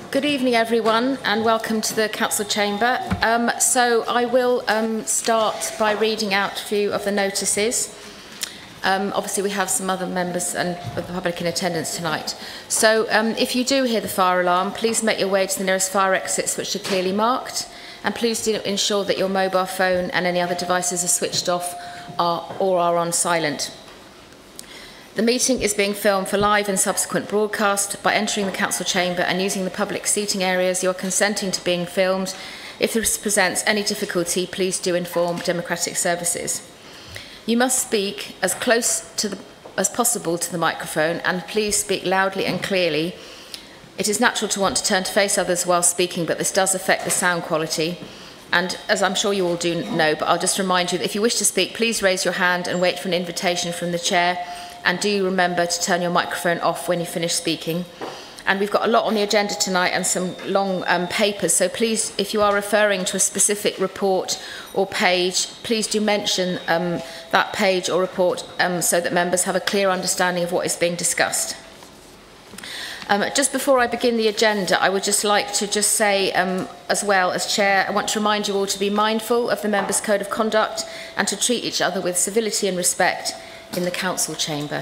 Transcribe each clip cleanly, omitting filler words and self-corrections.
Good evening, everyone, and welcome to the Council Chamber. So I will start by reading out a few of the notices. Obviously, we have some other members and of the public in attendance tonight. So if you do hear the fire alarm, please make your way to the nearest fire exits, which are clearly marked, and please do ensure that your mobile phone and any other devices are switched off or are on silent. The meeting is being filmed for live and subsequent broadcast. By entering the council chamber and using the public seating areas, you are consenting to being filmed. If this presents any difficulty, please do inform Democratic Services. You must speak as close as possible to the microphone, and please speak loudly and clearly. It is natural to want to turn to face others while speaking, but this does affect the sound quality. And as I'm sure you all do know, but I'll just remind you that if you wish to speak, please raise your hand and wait for an invitation from the chair. And do remember to turn your microphone off when you finish speaking. And we've got a lot on the agenda tonight and some long papers. So please, if you are referring to a specific report or page, please do mention that page or report so that members have a clear understanding of what is being discussed. Just before I begin the agenda, I would just like to say, as well as Chair, I want to remind you all to be mindful of the Members' Code of Conduct and to treat each other with civility and respect in the council chamber.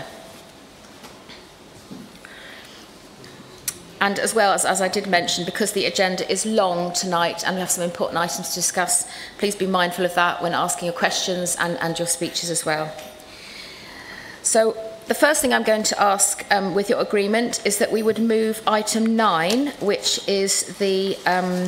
And as well as I did mention, because the agenda is long tonight and we have some important items to discuss, please be mindful of that when asking your questions and your speeches as well. So the first thing I'm going to ask, with your agreement, is that we would move item 9, which is the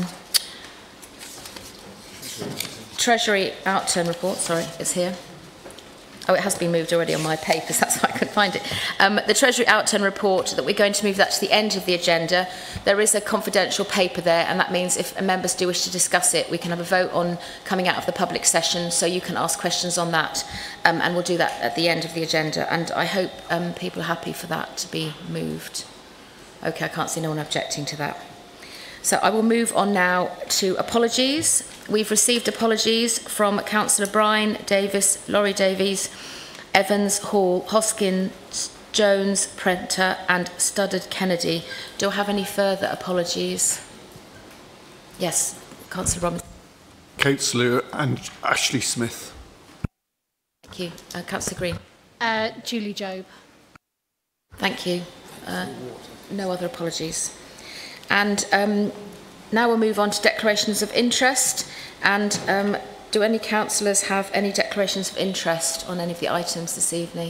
Treasury outturn report. Sorry, it's here. Oh, it has been moved already on my papers, that's why I couldn't find it. The Treasury outturn report, that we're going to move that to the end of the agenda. There is a confidential paper there, and that means if members do wish to discuss it, we can have a vote on coming out of the public session, so you can ask questions on that, and we'll do that at the end of the agenda. And I hope people are happy for that to be moved. Okay, I can't see no one objecting to that. So I will move on now to apologies. We've received apologies from Councillor Bryan, Davis, Laurie Davies, Evans, Hall, Hoskins, Jones, Prenter and Studdard Kennedy. Do I have any further apologies? Yes, Councillor Robinson. Kate Slew and Ashley Smith. Thank you. Councillor Green. Julie Job. Thank you. No other apologies. And now we'll move on to declarations of interest. And do any councillors have any declarations of interest on any of the items this evening?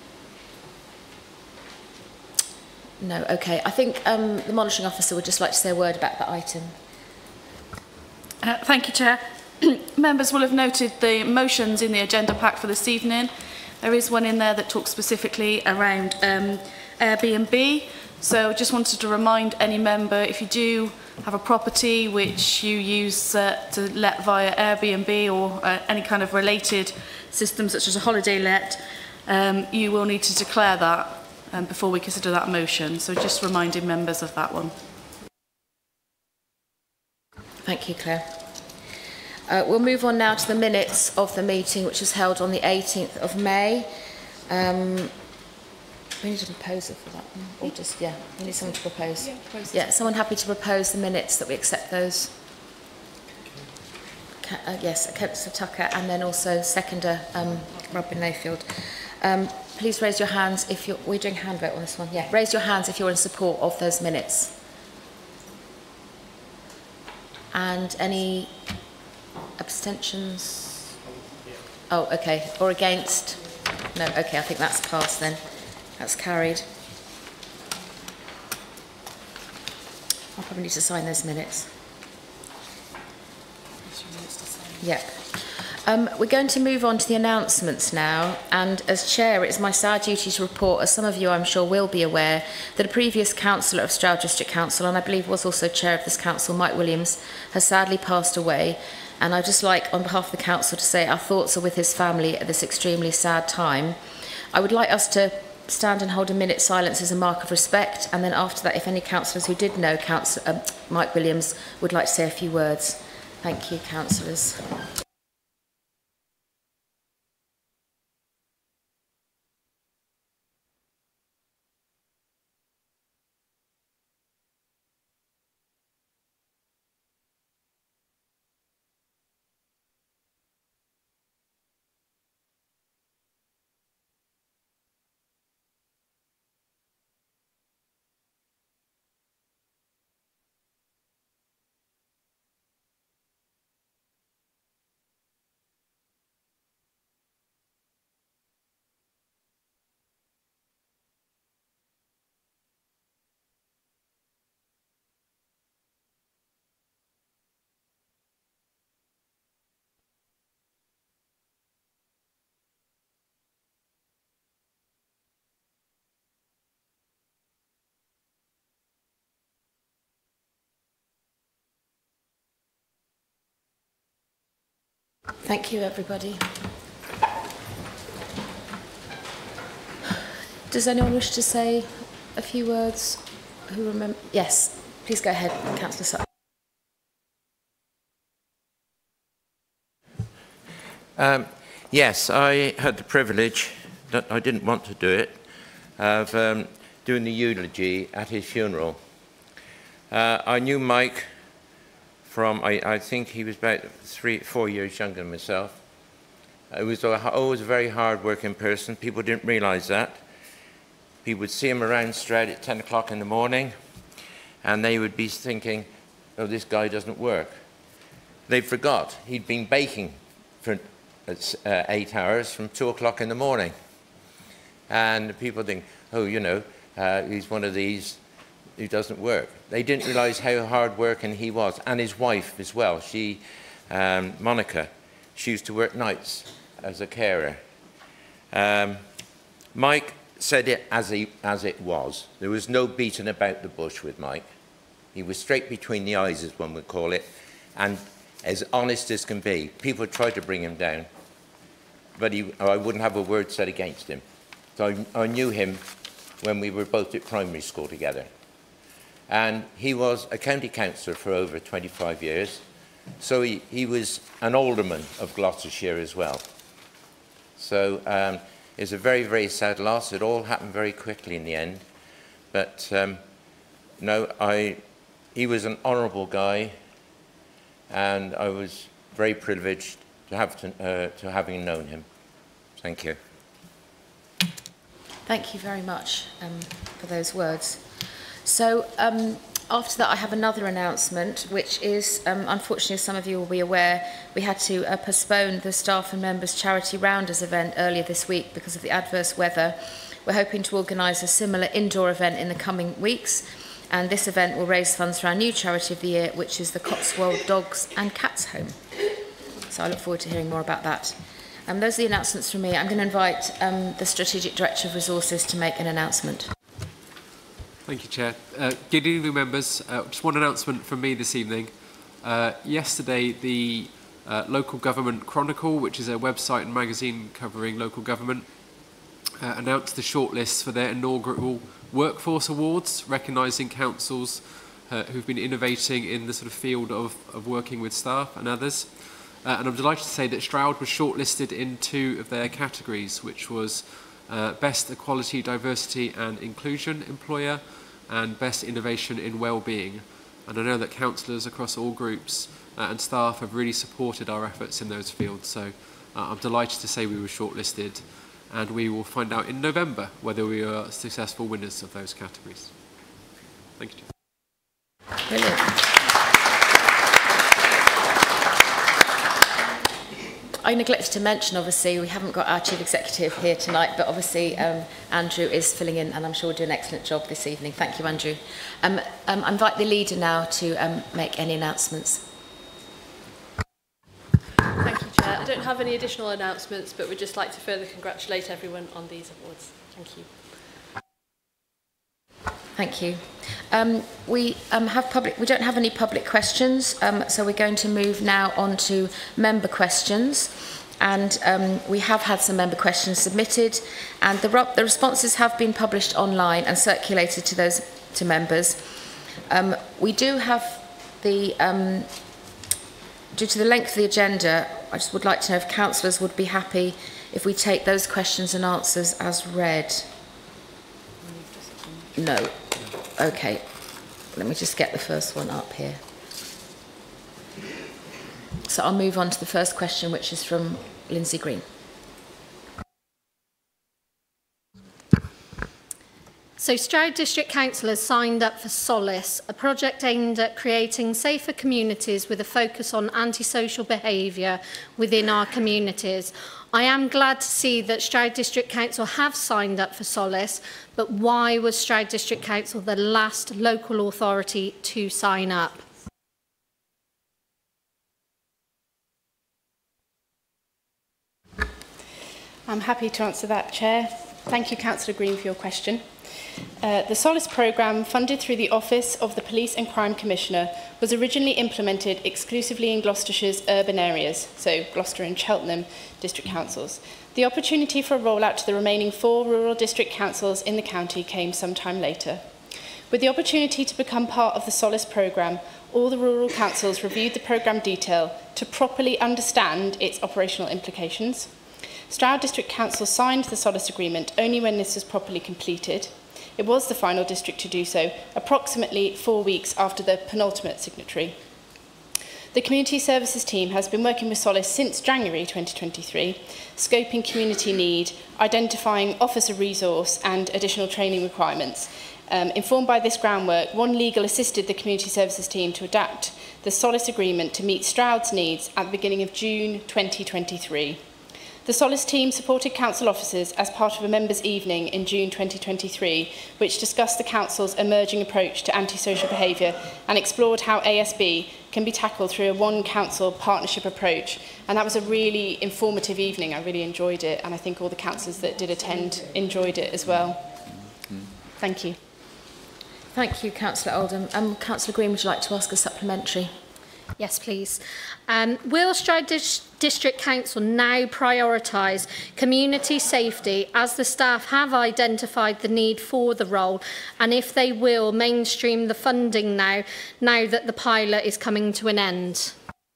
No, okay. I think the monitoring officer would just like to say a word about that item. Thank you, Chair. Members will have noted the motions in the agenda pack for this evening. There is one in there that talks specifically around Airbnb. So just wanted to remind any member, if you do have a property which you use to let via Airbnb or any kind of related system such as a holiday let, you will need to declare that before we consider that motion. So just reminding members of that one. Thank you, Claire. We'll move on now to the minutes of the meeting, which was held on the 18th of May. We need a proposer for that one, or just, yeah, we need someone to propose. Yeah, someone happy to propose the minutes that we accept those? Yes, Councillor Tucker, and then also seconder Robin Layfield. Please raise your hands if you're, we're doing hand vote on this one, yeah. Raise your hands if you're in support of those minutes. And any abstentions? Oh, okay, or against? No, okay, I think that's passed then. That's carried. I'll probably need to sign those minutes. Yep. We're going to move on to the announcements now, and as Chair, it's my sad duty to report, as some of you I'm sure will be aware, that a previous councillor of Stroud District Council, and I believe was also Chair of this council, Mike Williams, has sadly passed away. And I'd just like, on behalf of the council, to say our thoughts are with his family at this extremely sad time. I would like us to stand and hold a minute silence as a mark of respect, and then after that, if any councillors who did know Mike Williams would like to say a few words. Thank you, councillors. Thank you, everybody. Does anyone wish to say a few words? Who remember? Yes, please go ahead, Councillor Sutton. Yes, I had the privilege, that I didn't want to do it, of doing the eulogy at his funeral. I knew Mike from, I think he was about 4 years younger than myself. He was always a very hard-working person. People didn't realise that. People would see him around Stroud at 10 o'clock in the morning, and they would be thinking, oh, this guy doesn't work. They forgot he'd been baking for 8 hours from 2 o'clock in the morning. And people think, oh, you know, he's one of these who doesn't work. They didn't realise how hard working he was, and his wife as well. She, Monica, she used to work nights as a carer. Mike said it as it was. There was no beating about the bush with Mike. He was straight between the eyes, as one would call it, and as honest as can be. People tried to bring him down, but I wouldn't have a word said against him. So I knew him when we were both at primary school together. And he was a county councillor for over 25 years, so he was an alderman of Gloucestershire as well. So it's a very, very sad loss. It all happened very quickly in the end. But no, he was an honourable guy, and I was very privileged to having known him. Thank you. Thank you very much for those words. So after that, I have another announcement, which is, unfortunately, as some of you will be aware, we had to postpone the Staff and Members Charity Rounders event earlier this week because of the adverse weather. We're hoping to organise a similar indoor event in the coming weeks, and this event will raise funds for our new charity of the year, which is the Cotswold Dogs and Cats Home. So I look forward to hearing more about that. Those are the announcements from me. I'm going to invite the Strategic Director of Resources to make an announcement. Thank you, Chair. Good evening, members. Just one announcement from me this evening. Yesterday, the Local Government Chronicle, which is a website and magazine covering local government, announced the shortlists for their inaugural Workforce Awards, recognising councils who've been innovating in the sort of field of working with staff and others. And I'm delighted to say that Stroud was shortlisted in 2 of their categories, which was Best Equality, Diversity and Inclusion Employer and Best Innovation in Wellbeing. And I know that councillors across all groups and staff have really supported our efforts in those fields. So I'm delighted to say we were shortlisted, and we will find out in November whether we are successful winners of those categories. Thank you, Chair. Brilliant. I neglected to mention, obviously, we haven't got our Chief Executive here tonight, but obviously Andrew is filling in, and I'm sure will do an excellent job this evening. Thank you, Andrew. I invite the leader now to make any announcements. Thank you, Chair. I don't have any additional announcements, but we'd just like to further congratulate everyone on these awards. Thank you. Thank you. We don't have any public questions, so we're going to move now on to member questions. And we have had some member questions submitted, and the responses have been published online and circulated to members. We do have the, due to the length of the agenda, I just would like to know if councillors would be happy if we take those questions and answers as read. No. Okay. Let me just get the first one up here. So I'll move on to the first question, which is from Lindsay Green. So Stroud District Council has signed up for Solace, a project aimed at creating safer communities with a focus on antisocial behaviour within our communities. I am glad to see that Stroud District Council have signed up for Solace, but why was Stroud District Council the last local authority to sign up? I'm happy to answer that, Chair. Thank you, Councillor Green, for your question. The Solace programme, funded through the Office of the Police and Crime Commissioner, was originally implemented exclusively in Gloucestershire's urban areas, so Gloucester and Cheltenham district councils. The opportunity for a rollout to the remaining 4 rural district councils in the county came sometime later. With the opportunity to become part of the Solace programme, all the rural councils reviewed the programme detail to properly understand its operational implications. Stroud District Council signed the Solace agreement only when this was properly completed. It was the final district to do so, approximately 4 weeks after the penultimate signatory. The Community Services team has been working with Solace since January 2023, scoping community need, identifying officer resource and additional training requirements. Informed by this groundwork, One Legal assisted the Community Services team to adapt the Solace agreement to meet Stroud's needs at the beginning of June 2023. The Solace team supported council officers as part of a members' evening in June 2023, which discussed the council's emerging approach to antisocial behaviour and explored how ASB can be tackled through a one-council partnership approach. And that was a really informative evening. I really enjoyed it, and I think all the councillors that did attend enjoyed it as well. Thank you. Thank you, Councillor Oldham. Councillor Green, would you like to ask a supplementary? Yes, please. Will Stroud District Council now prioritise community safety as the staff have identified the need for the role, and if they will, mainstream the funding now that the pilot is coming to an end?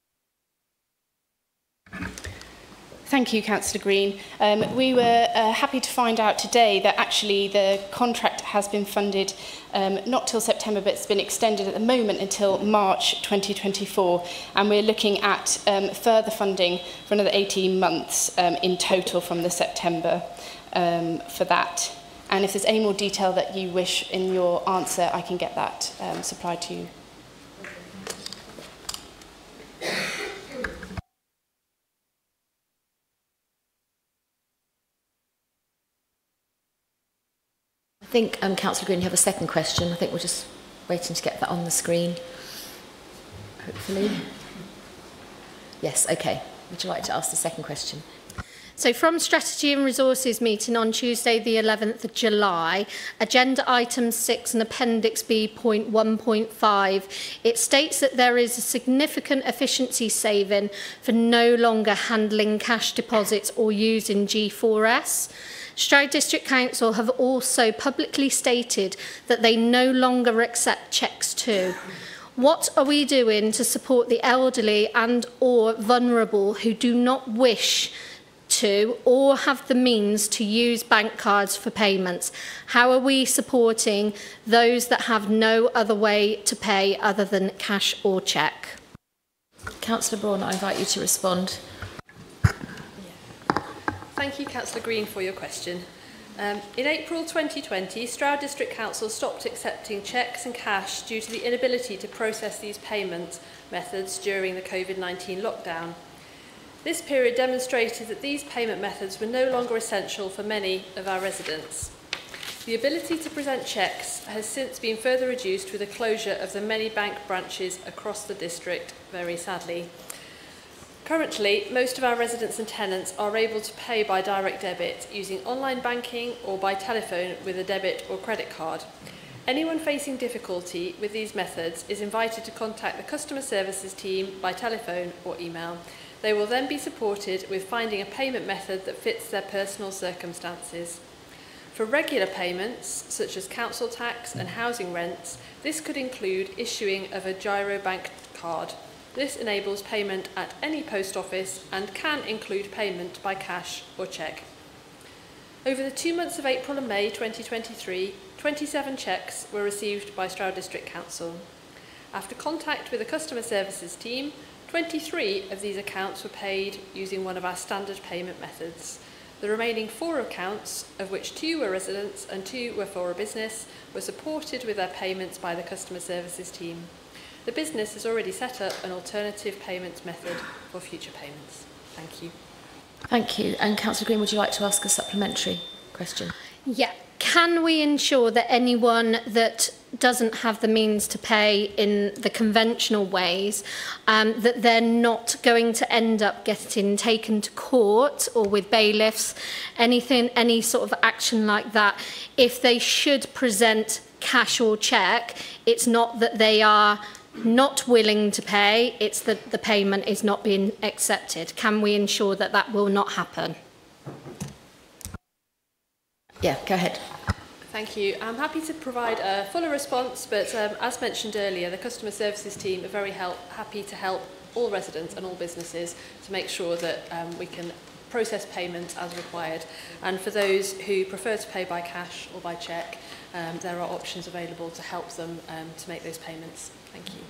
Thank you, Councillor Green. We were happy to find out today that actually the contract has been funded not till September, but it's been extended at the moment until March 2024. And we're looking at further funding for another 18 months in total from the September for that. And if there's any more detail that you wish in your answer, I can get that supplied to you. I think, Councillor Green, you have a second question. I think we're just waiting to get that on the screen, hopefully. Yes, okay. Would you like to ask the second question? So from Strategy and Resources meeting on Tuesday the 11th of July, Agenda Item 6 and Appendix B point 1.5, it states that there is a significant efficiency saving for no longer handling cash deposits or using G4S. Stroud District Council have also publicly stated that they no longer accept cheques too. What are we doing to support the elderly and or vulnerable who do not wish to or have the means to use bank cards for payments? How are we supporting those that have no other way to pay other than cash or cheque? Councillor Braun, I invite you to respond. Thank you, Councillor Green, for your question. In April 2020, Stroud District Council stopped accepting cheques and cash due to the inability to process these payment methods during the COVID-19 lockdown. This period demonstrated that these payment methods were no longer essential for many of our residents. The ability to present cheques has since been further reduced with the closure of the many bank branches across the district, very sadly. Currently, most of our residents and tenants are able to pay by direct debit using online banking or by telephone with a debit or credit card. Anyone facing difficulty with these methods is invited to contact the customer services team by telephone or email. They will then be supported with finding a payment method that fits their personal circumstances. For regular payments, such as council tax and housing rents, this could include issuing of a Giro Bank card. This enables payment at any post office and can include payment by cash or cheque. Over the 2 months of April and May 2023, 27 cheques were received by Stroud District Council. After contact with the customer services team, 23 of these accounts were paid using one of our standard payment methods. The remaining 4 accounts, of which 2 were residents and 2 were for a business, were supported with their payments by the customer services team. The business has already set up an alternative payment method for future payments. Thank you. Thank you. And Councillor Green, would you like to ask a supplementary question? Yeah. Can we ensure that anyone that doesn't have the means to pay in the conventional ways, that they're not going to end up getting taken to court or with bailiffs, any sort of action like that. If they should present cash or cheque, it's not that they are not willing to pay, it's that the payment is not being accepted. Can we ensure that that will not happen? Yeah, go ahead. Thank you. I'm happy to provide a fuller response, but as mentioned earlier, the customer services team are very happy to help all residents and all businesses to make sure that we can process payments as required. And for those who prefer to pay by cash or by cheque, there are options available to help them to make those payments. Thank you.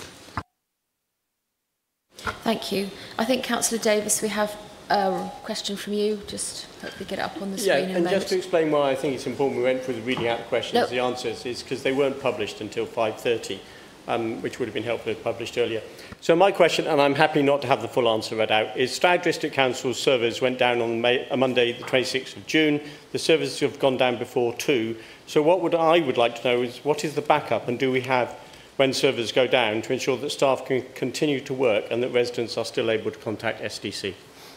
Thank you. I think, Councillor Davis, we have a question from you. Just hopefully get it up on the screen in a moment. And just to explain why I think it's important we went through the reading out the questions, the answers, is because they weren't published until 5:30, which would have been helpful if published earlier. So my question, and I'm happy not to have the full answer read out, is Stroud District Council's servers went down on Monday the 26th of June. The servers have gone down before too. So what I would like to know is what is the backup, and do we have, when servers go down, to ensure that staff can continue to work and that residents are still able to contact SDC?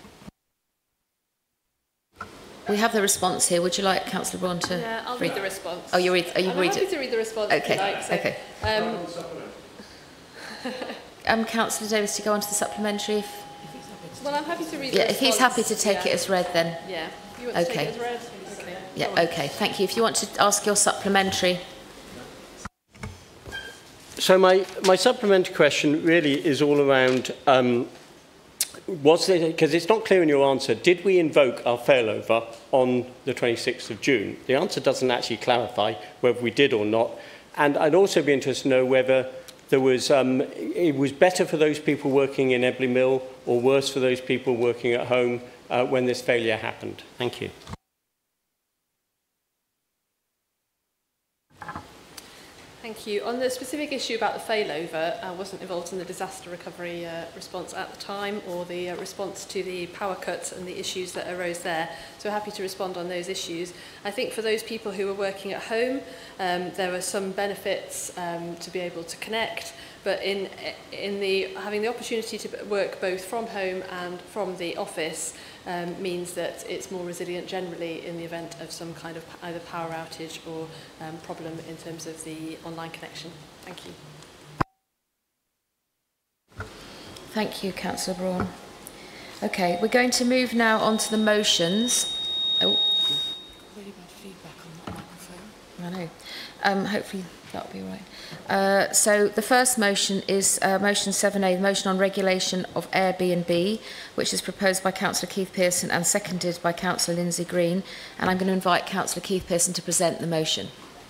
We have the response here. Would you like Councillor Braun to Yeah, I'll read the response. Oh, you read? Oh, you I'm read happy it. to read the response. Okay. If you like, so, okay. Councillor Davis, to go on to the supplementary. Well, I'm happy to read the Yeah, response. if he's happy to take it as read, then. Yeah. You want to take it as read? Okay. Yeah. Okay. Thank you. If you want to ask your supplementary. So my supplementary question really is all around, because it's not clear in your answer, did we invoke our failover on the 26th of June? The answer doesn't actually clarify whether we did or not. And I'd also be interested to know whether there was, it was better for those people working in Ebley Mill or worse for those people working at home when this failure happened. Thank you. Thank you. On the specific issue about the failover, I wasn't involved in the disaster recovery response at the time or the response to the power cut and the issues that arose there. So happy to respond on those issues. I think for those people who were working at home, there were some benefits to be able to connect, but in having the opportunity to work both from home and from the office means that it's more resilient generally in the event of some kind of either power outage or problem in terms of the online connection. Thank you. Thank you, Councillor Braun. Okay, we're going to move now on to the motions. Oh. Really bad feedback on that microphone. I know. Hopefully that'll be all right. So the first motion is motion 7A, the motion on regulation of Airbnb, which is proposed by Councillor Keith Pearson and seconded by Councillor Lindsay Green. And I'm going to invite Councillor Keith Pearson to present the motion.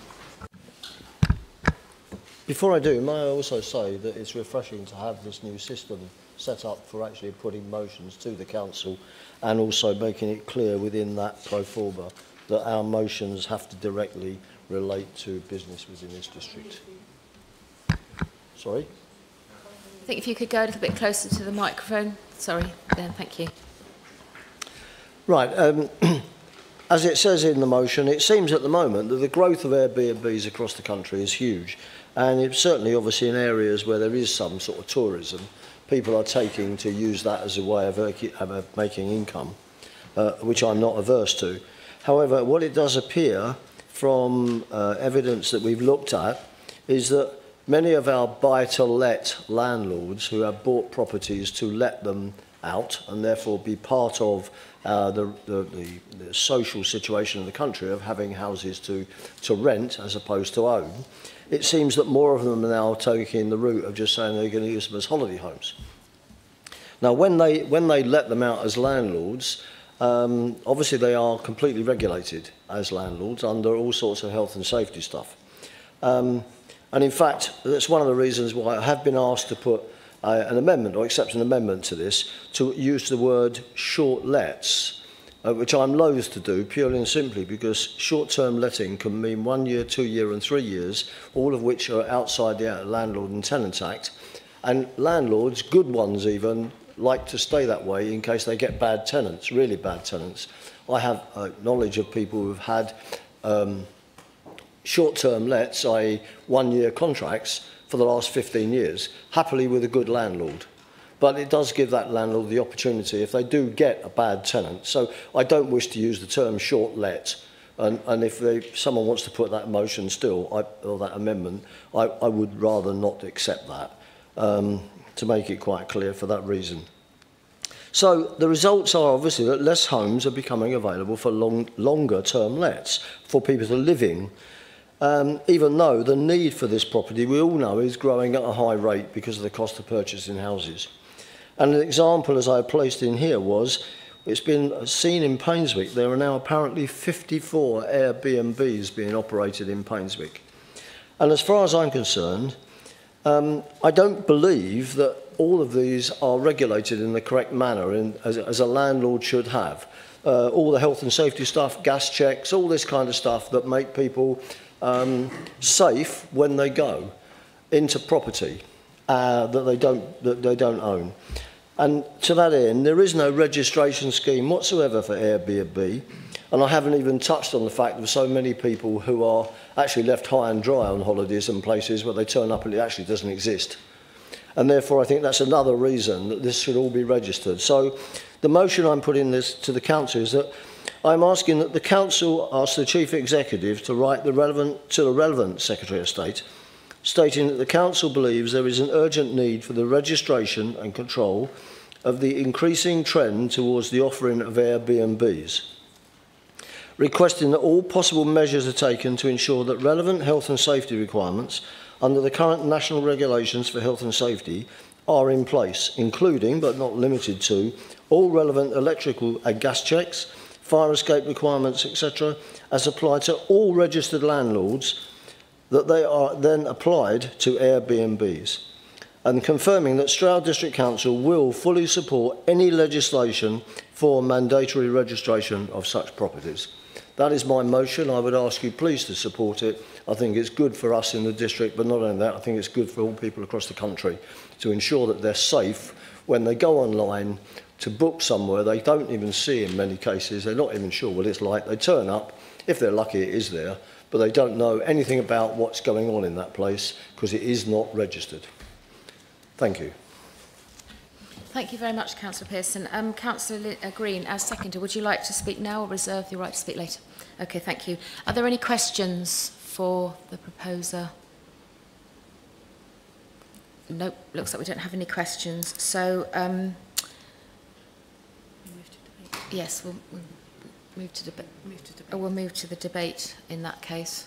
Before I do, may I also say that it's refreshing to have this new system set up for actually putting motions to the council and also making it clear within that pro forma that our motions have to directly relate to business within this district. Sorry? I think if you could go a little bit closer to the microphone. Sorry, there, thank you. Right, as it says in the motion, it seems at the moment that the growth of Airbnbs across the country is huge. And it's certainly obviously in areas where there is some sort of tourism, people are taking to use that as a way of making income, which I'm not averse to. However, what it does appear from evidence that we've looked at is that many of our buy-to-let landlords who have bought properties to let them out and therefore be part of the social situation in the country of having houses to rent as opposed to own, it seems that more of them are now taking the route of just saying they're going to use them as holiday homes. Now, when they let them out as landlords, obviously they are completely regulated as landlords under all sorts of health and safety stuff. And in fact, that's one of the reasons why I have been asked to put an amendment, or accept an amendment to this, to use the word short lets, which I'm loath to do purely and simply because short-term letting can mean 1 year, 2 year and 3 years, all of which are outside the Landlord and Tenant Act. And landlords, good ones even, like to stay that way in case they get bad tenants, really bad tenants. I have knowledge of people who've had short-term lets, i.e. one-year contracts, for the last 15 years, happily with a good landlord. But it does give that landlord the opportunity if they do get a bad tenant. So I don't wish to use the term short let. And if someone wants to put that motion still, or that amendment, I would rather not accept that, to make it quite clear for that reason. So the results are obviously that less homes are becoming available for longer term lets for people to live in, even though the need for this property, we all know, is growing at a high rate because of the cost of purchasing houses. And an example, as I placed in here, was it's been seen in Painswick. There are now apparently 54 Airbnbs being operated in Painswick. And as far as I'm concerned, I don't believe that all of these are regulated in the correct manner, as a landlord should have. All the health and safety stuff, gas checks, all this kind of stuff that make people safe when they go into property that they don't own. And to that end, there is no registration scheme whatsoever for Airbnb. And I haven't even touched on the fact of so many people who are actually left high and dry on holidays and places where they turn up and it actually doesn't exist. And therefore, I think that's another reason that this should all be registered. So the motion I'm putting this to the Council is that I'm asking that the Council ask the Chief Executive to write to the relevant Secretary of State, stating that the Council believes there is an urgent need for the registration and control of the increasing trend towards the offering of Airbnbs, requesting that all possible measures are taken to ensure that relevant health and safety requirements under the current national regulations for health and safety are in place, including, but not limited to, all relevant electrical and gas checks, fire escape requirements, etc., as applied to all registered landlords, that they are then applied to Airbnbs, and confirming that Stroud District Council will fully support any legislation for mandatory registration of such properties. That is my motion. I would ask you please to support it. I think it's good for us in the district, but not only that, I think it's good for all people across the country to ensure that they're safe when they go online to book somewhere they don't even see in many cases. They're not even sure what it's like. They turn up, if they're lucky it is there, but they don't know anything about what's going on in that place because it is not registered. Thank you. Thank you very much, Councillor Pearson. Councillor Green, as seconder, would you like to speak now or reserve your right to speak later? Okay, thank you. Are there any questions for the proposer? Nope, looks like we don't have any questions. So, yes, we'll move to debate. We'll move to the debate in that case.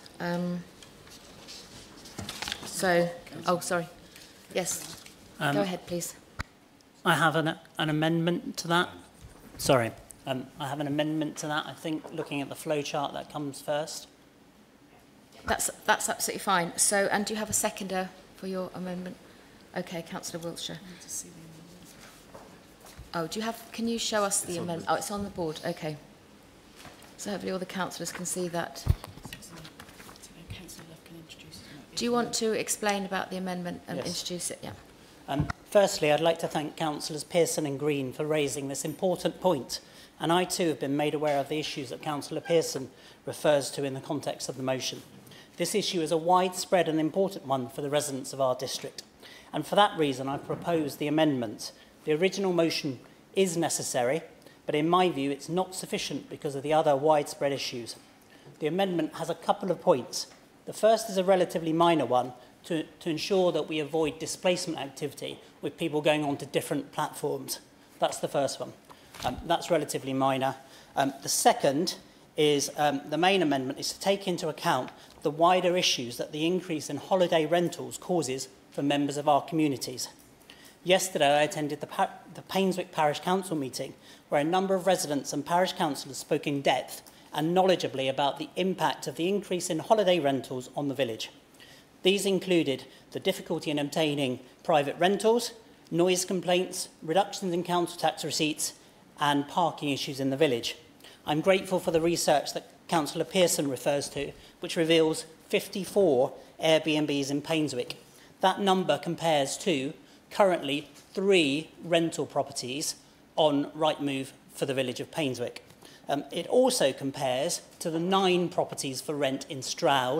Oh, sorry. Yes, go ahead, please. I have an amendment to that. Sorry, I have an amendment to that. I think looking at the flow chart, that comes first. That's absolutely fine. So, and do you have a seconder for your amendment? Okay, Councillor Wiltshire. Oh, do you have? Can you show us the amendment? Oh, it's on the board. Okay. So hopefully all the councillors can see that. Do you want to explain about the amendment and introduce it? Yeah. Firstly, I'd like to thank Councillors Pearson and Green for raising this important point. And I too have been made aware of the issues that Councillor Pearson refers to in the context of the motion. This issue is a widespread and important one for the residents of our district. And for that reason, I propose the amendment. The original motion is necessary, but in my view, it's not sufficient because of the other widespread issues. The amendment has a couple of points. The first is a relatively minor one to ensure that we avoid displacement activity with people going on to different platforms. That's the first one. That's relatively minor. The second is the main amendment is to take into account the wider issues that the increase in holiday rentals causes for members of our communities. Yesterday, I attended the Painswick Parish Council meeting, where a number of residents and parish councillors spoke in depth and knowledgeably about the impact of the increase in holiday rentals on the village. These included the difficulty in obtaining private rentals, noise complaints, reductions in council tax receipts, and parking issues in the village. I'm grateful for the research that Councillor Pearson refers to, which reveals 54 Airbnbs in Painswick. That number compares to currently 3 rental properties on Rightmove for the village of Painswick. It also compares to the 9 properties for rent in Stroud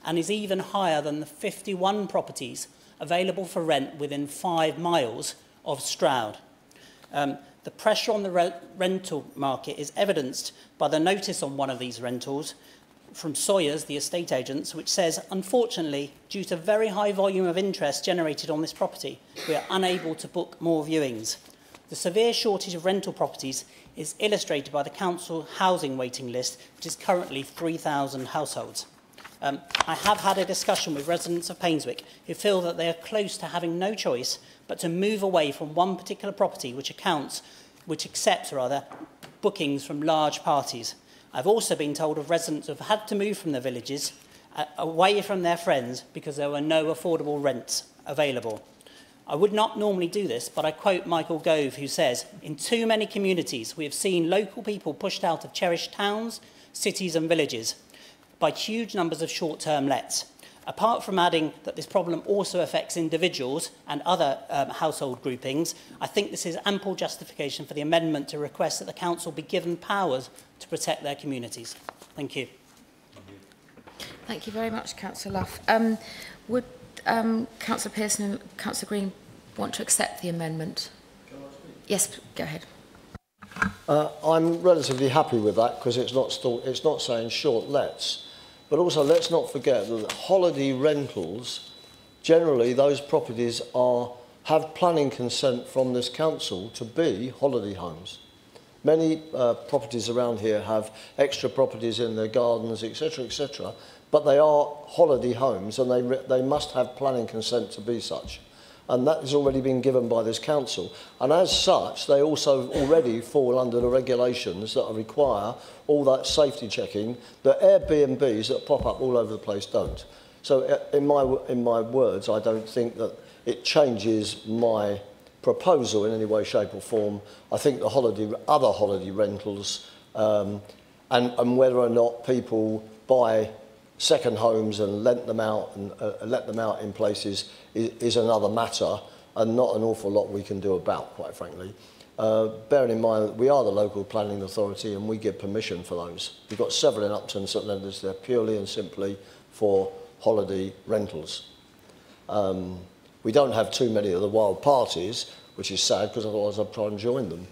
and is even higher than the 51 properties available for rent within 5 miles of Stroud. The pressure on the rental market is evidenced by the notice on one of these rentals from Sawyers, the estate agents, which says, unfortunately, due to very high volume of interest generated on this property, we are unable to book more viewings. The severe shortage of rental properties is illustrated by the council housing waiting list, which is currently 3,000 households. I have had a discussion with residents of Painswick who feel that they are close to having no choice but to move away from one particular property which accepts bookings from large parties. I've also been told of residents who have had to move from their villages away from their friends because there were no affordable rents available. I would not normally do this, but I quote Michael Gove, who says, "In too many communities, we have seen local people pushed out of cherished towns, cities and villages by huge numbers of short-term lets. Apart from adding that this problem also affects individuals and other household groupings, I think this is ample justification for the amendment to request that the council be given powers to protect their communities." Thank you. Thank you very much, Councillor Luff. Would Councillor Pearson and Councillor Green want to accept the amendment? Yes, go ahead. I'm relatively happy with that because it's not saying short lets. But also, let's not forget that holiday rentals, generally those properties have planning consent from this council to be holiday homes. Many properties around here have extra properties in their gardens, etc., but they are holiday homes and they must have planning consent to be such. And that has already been given by this council. And as such, they also already fall under the regulations that require all that safety checking that Airbnbs that pop up all over the place don't. So in my words, I don't think that it changes my proposal in any way, shape or form. I think the other holiday rentals and whether or not people buy second homes and let them out in places is another matter and not an awful lot we can do about, quite frankly. Bearing in mind that we are the local planning authority and we give permission for those. We've got several in Upton, St Leonards, they're purely and simply for holiday rentals. We don't have too many of the wild parties, which is sad because otherwise I'd try and join them.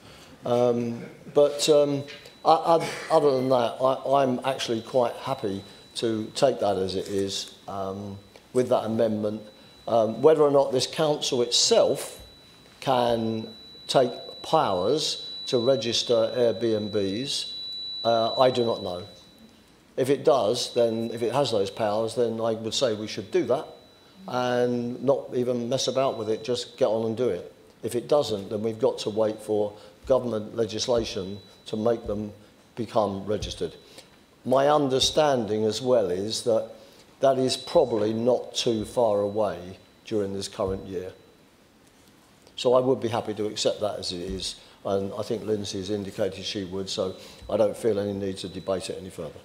Other than that, I'm actually quite happy to take that as it is with that amendment. Whether or not this council itself can take powers to register Airbnbs, I do not know. If it does, then if it has those powers, then I would say we should do that and not even mess about with it, just get on and do it. If it doesn't, then we've got to wait for government legislation to make them become registered. My understanding as well is that that is probably not too far away during this current year. So I would be happy to accept that as it is, and I think Lindsay has indicated she would, so I don't feel any need to debate it any further.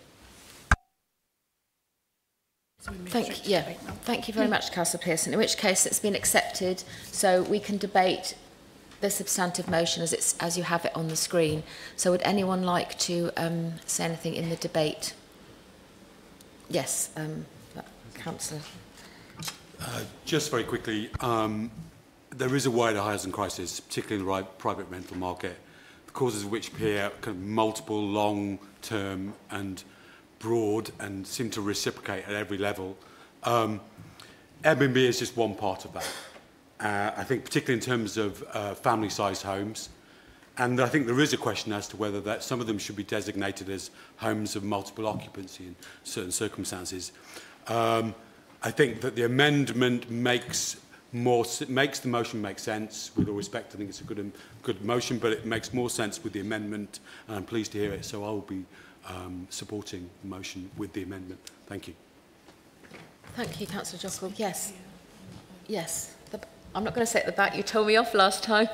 Thank you very much, Councillor Pearson. In which case it's been accepted, so we can debate the substantive motion as you have it on the screen. So would anyone like to say anything in the debate? Yes, Councillor. Just very quickly, there is a wider housing crisis, particularly in the private rental market, the causes of which appear kind of multiple, long-term and broad and seem to reciprocate at every level. Airbnb is just one part of that. I think particularly in terms of family-sized homes. And I think there is a question as to whether some of them should be designated as homes of multiple occupancy in certain circumstances. I think that the amendment makes the motion make sense. With all respect, I think it's a good motion, but it makes more sense with the amendment, and I'm pleased to hear it. So I will be supporting the motion with the amendment. Thank you. Thank you, Councillor Jockle. Yes. Yes. I'm not going to sit at the back. You told me off last time.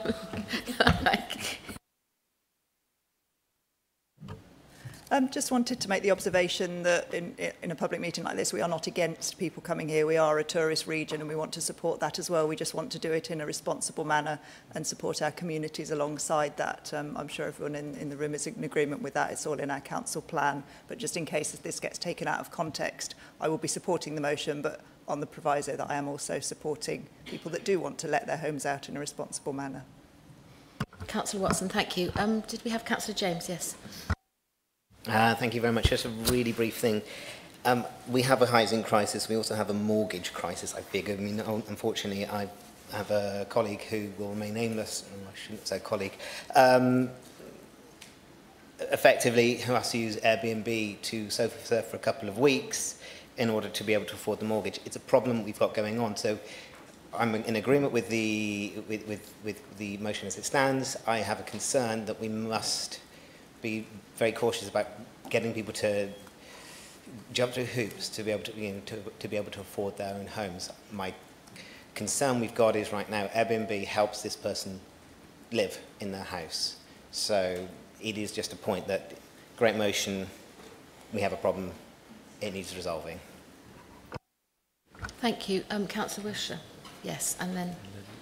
Just wanted to make the observation that in a public meeting like this, we are not against people coming here. We are a tourist region and we want to support that as well. We just want to do it in a responsible manner and support our communities alongside that. I'm sure everyone in the room is in agreement with that. It's all in our council plan. But just in case this gets taken out of context, I will be supporting the motion, but on the proviso that I am also supporting people that do want to let their homes out in a responsible manner. Councillor Watson, thank you. Did we have Councillor James? Yes. Thank you very much. Just a really brief thing. We have a housing crisis. We also have a mortgage crisis, I figure. I mean, unfortunately, I have a colleague who will remain nameless. I shouldn't say colleague. Effectively, who has to use Airbnb to sofa surf for a couple of weeks in order to be able to afford the mortgage. It's a problem we've got going on. So I'm in agreement with the motion as it stands. I have a concern that we must be very cautious about getting people to jump through hoops to be able to afford their own homes. My concern we've got is right now Airbnb helps this person live in their house. So it is just a point that great motion, we have a problem, it needs resolving. Thank you. Councillor Wiltshire. Yes, and then...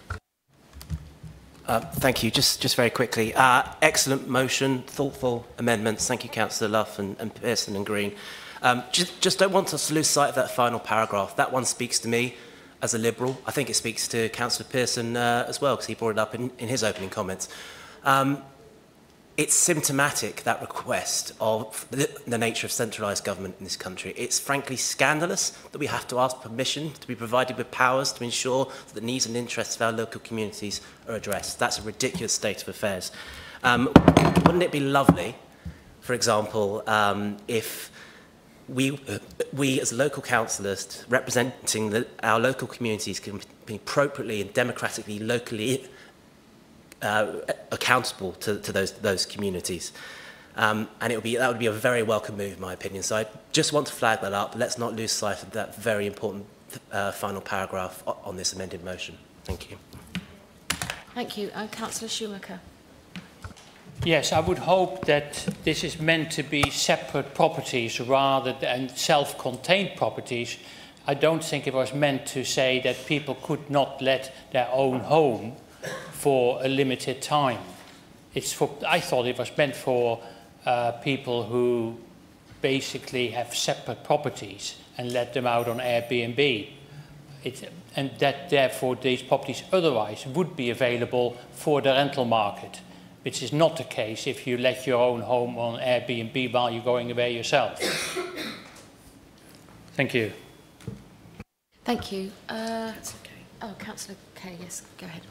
Thank you. Just very quickly. Excellent motion, thoughtful amendments. Thank you, Councillor Luff and Pearson and Green. Just don't want us to lose sight of that final paragraph. That one speaks to me as a Liberal. I think it speaks to Councillor Pearson as well, because he brought it up in his opening comments. It's symptomatic, that request, of the nature of centralised government in this country. It's frankly scandalous that we have to ask permission to be provided with powers to ensure that the needs and interests of our local communities are addressed. That's a ridiculous state of affairs. Wouldn't it be lovely, for example, if we as local councillors representing our local communities can be appropriately and democratically, locally accountable to those communities, and that would be a very welcome move, in my opinion. So I just want to flag that up. Let's not lose sight of that very important final paragraph on this amended motion. Thank you. Thank you. Councillor Schumacher. Yes, I would hope that this is meant to be separate properties rather than self-contained properties. I don't think it was meant to say that people could not let their own home for a limited time. I thought it was meant for people who basically have separate properties and let them out on Airbnb. And that therefore these properties otherwise would be available for the rental market, which is not the case if you let your own home on Airbnb while you're going away yourself. Thank you. Thank you. Oh, Councillor Kay, yes, go ahead.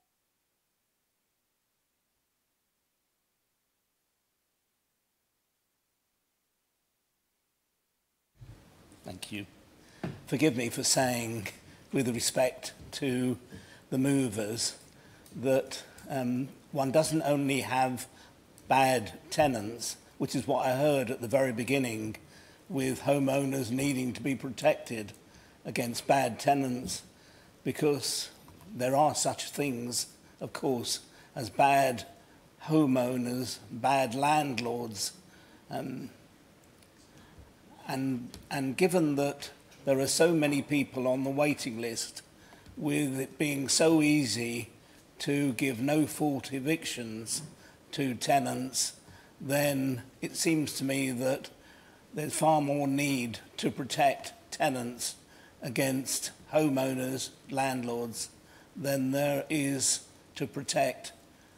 Thank you. Forgive me for saying, with respect to the movers, that one doesn't only have bad tenants, which is what I heard at the very beginning, with homeowners needing to be protected against bad tenants, because there are such things, of course, as bad homeowners, bad landlords. And given that there are so many people on the waiting list, with it being so easy to give no-fault evictions to tenants, then it seems to me that there's far more need to protect tenants against homeowners, landlords, than there is to protect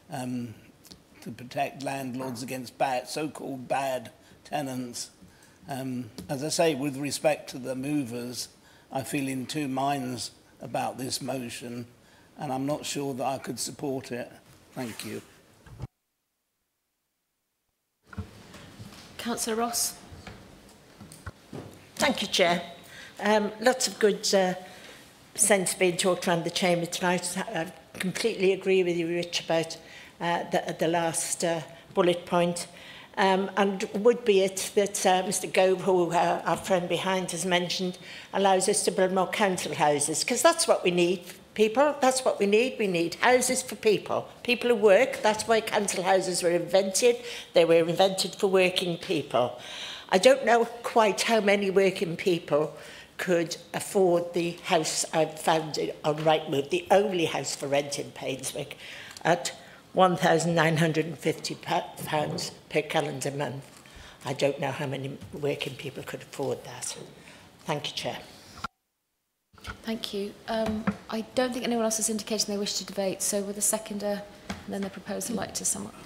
landlords against so-called bad tenants. As I say, with respect to the movers, I feel in two minds about this motion, and I'm not sure that I could support it. Thank you. Councillor Ross. Thank you, Chair. Lots of good sense being talked around the chamber tonight. I completely agree with you, Rich, about the last bullet point. And would be it that Mr Gove, who our friend behind has mentioned, allows us to build more council houses, because that's what we need people. That's what we need. We need houses for people. People who work. That's why council houses were invented. They were invented for working people. I don't know quite how many working people could afford the house I've found on Rightmove, the only house for rent in Painswick, at £1,950 per calendar month. I don't know how many working people could afford that. Thank you, Chair. Thank you. I don't think anyone else has indicated they wish to debate, so with a seconder and then the proposer like to sum up.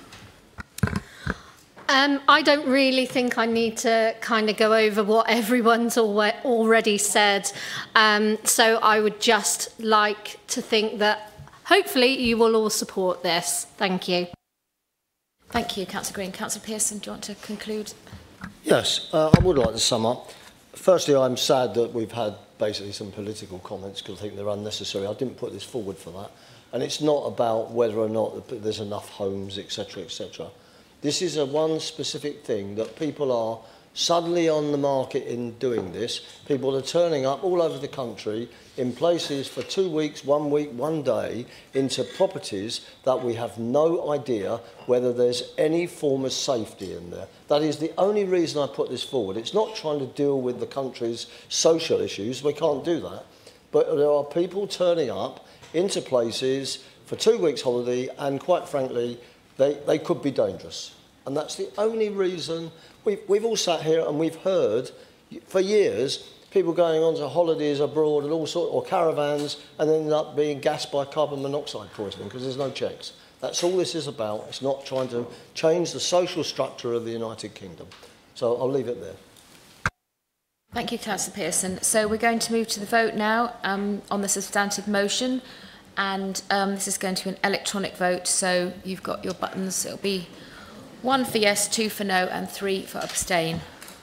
I don't really think I need to kind of go over what everyone's already said. So I would just like to think that hopefully you will all support this. Thank you. Thank you, Councillor Green. Councillor Pearson, do you want to conclude? Yes, I would like to sum up. Firstly, I'm sad that we've had basically some political comments because I think they're unnecessary. I didn't put this forward for that. And it's not about whether or not there's enough homes, etc., etc. This is a one specific thing that people are suddenly on the market in doing this. People are turning up all over the country in places for 2 weeks, 1 week, 1 day into properties that we have no idea whether there's any form of safety in there. That is the only reason I put this forward. It's not trying to deal with the country's social issues. We can't do that. But there are people turning up into places for 2 weeks holiday and quite frankly, they could be dangerous. And that's the only reason we've all sat here and we've heard for years people going on to holidays abroad and all sorts, or caravans, and end up being gassed by carbon monoxide poisoning because there's no checks. That's all this is about. It's not trying to change the social structure of the United Kingdom. So I'll leave it there. Thank you, Councillor Pearson. So we're going to move to the vote now on the substantive motion. And this is going to be an electronic vote, so you've got your buttons. It'll be 1 for yes, 2 for no, and 3 for abstain.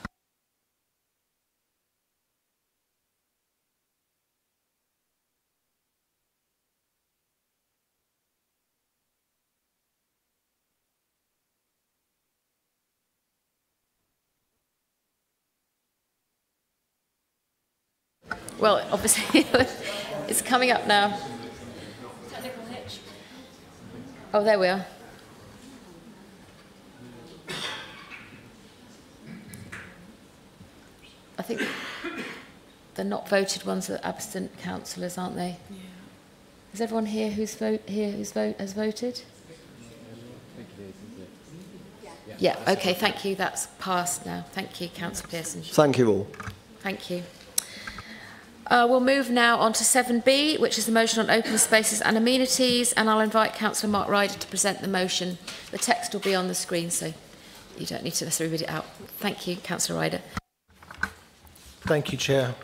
Well, obviously, it's coming up now. Oh, there we are. I think the not voted ones are absent councillors, aren't they? Yeah. Is everyone here who's has voted? Yeah. Okay. Thank you. That's passed now. Thank you, Councillor Pearson. Thank you all. Thank you. We'll move now on to 7B, which is the motion on open spaces and amenities, and I'll invite Councillor Mark Ryder to present the motion. The text will be on the screen, so you don't need to necessarily read it out. Thank you, Councillor Ryder. Thank you, Chair.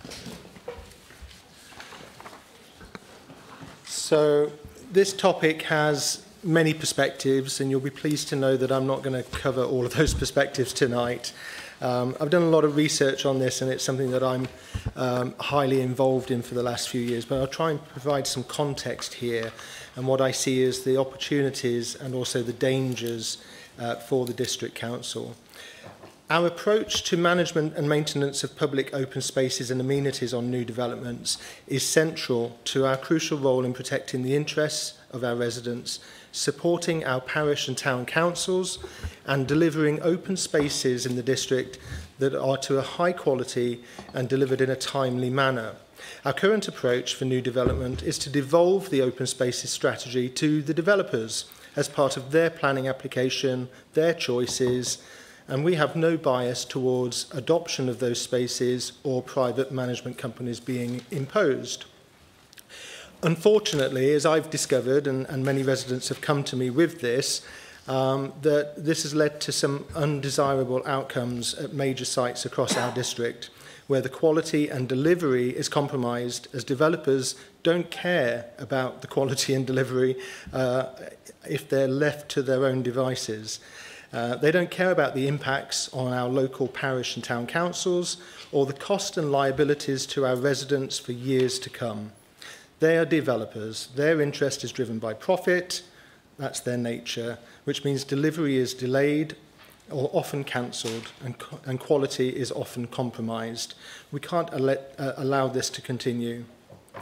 So this topic has many perspectives, and you'll be pleased to know that I'm not going to cover all of those perspectives tonight. I've done a lot of research on this, and it's something that I'm highly involved in for the last few years, but I'll try and provide some context here and what I see as the opportunities and also the dangers for the District Council. Our approach to management and maintenance of public open spaces and amenities on new developments is central to our crucial role in protecting the interests of our residents, supporting our parish and town councils, and delivering open spaces in the district that are to a high quality and delivered in a timely manner. Our current approach for new development is to devolve the open spaces strategy to the developers as part of their planning application, their choices, and we have no bias towards adoption of those spaces or private management companies being imposed. Unfortunately, as I've discovered, and many residents have come to me with this, that this has led to some undesirable outcomes at major sites across our district, where the quality and delivery is compromised as developers don't care about the quality and delivery if they're left to their own devices. They don't care about the impacts on our local parish and town councils or the cost and liabilities to our residents for years to come. They are developers. Their interest is driven by profit. That's their nature, which means delivery is delayed or often cancelled and quality is often compromised. We can't allow this to continue.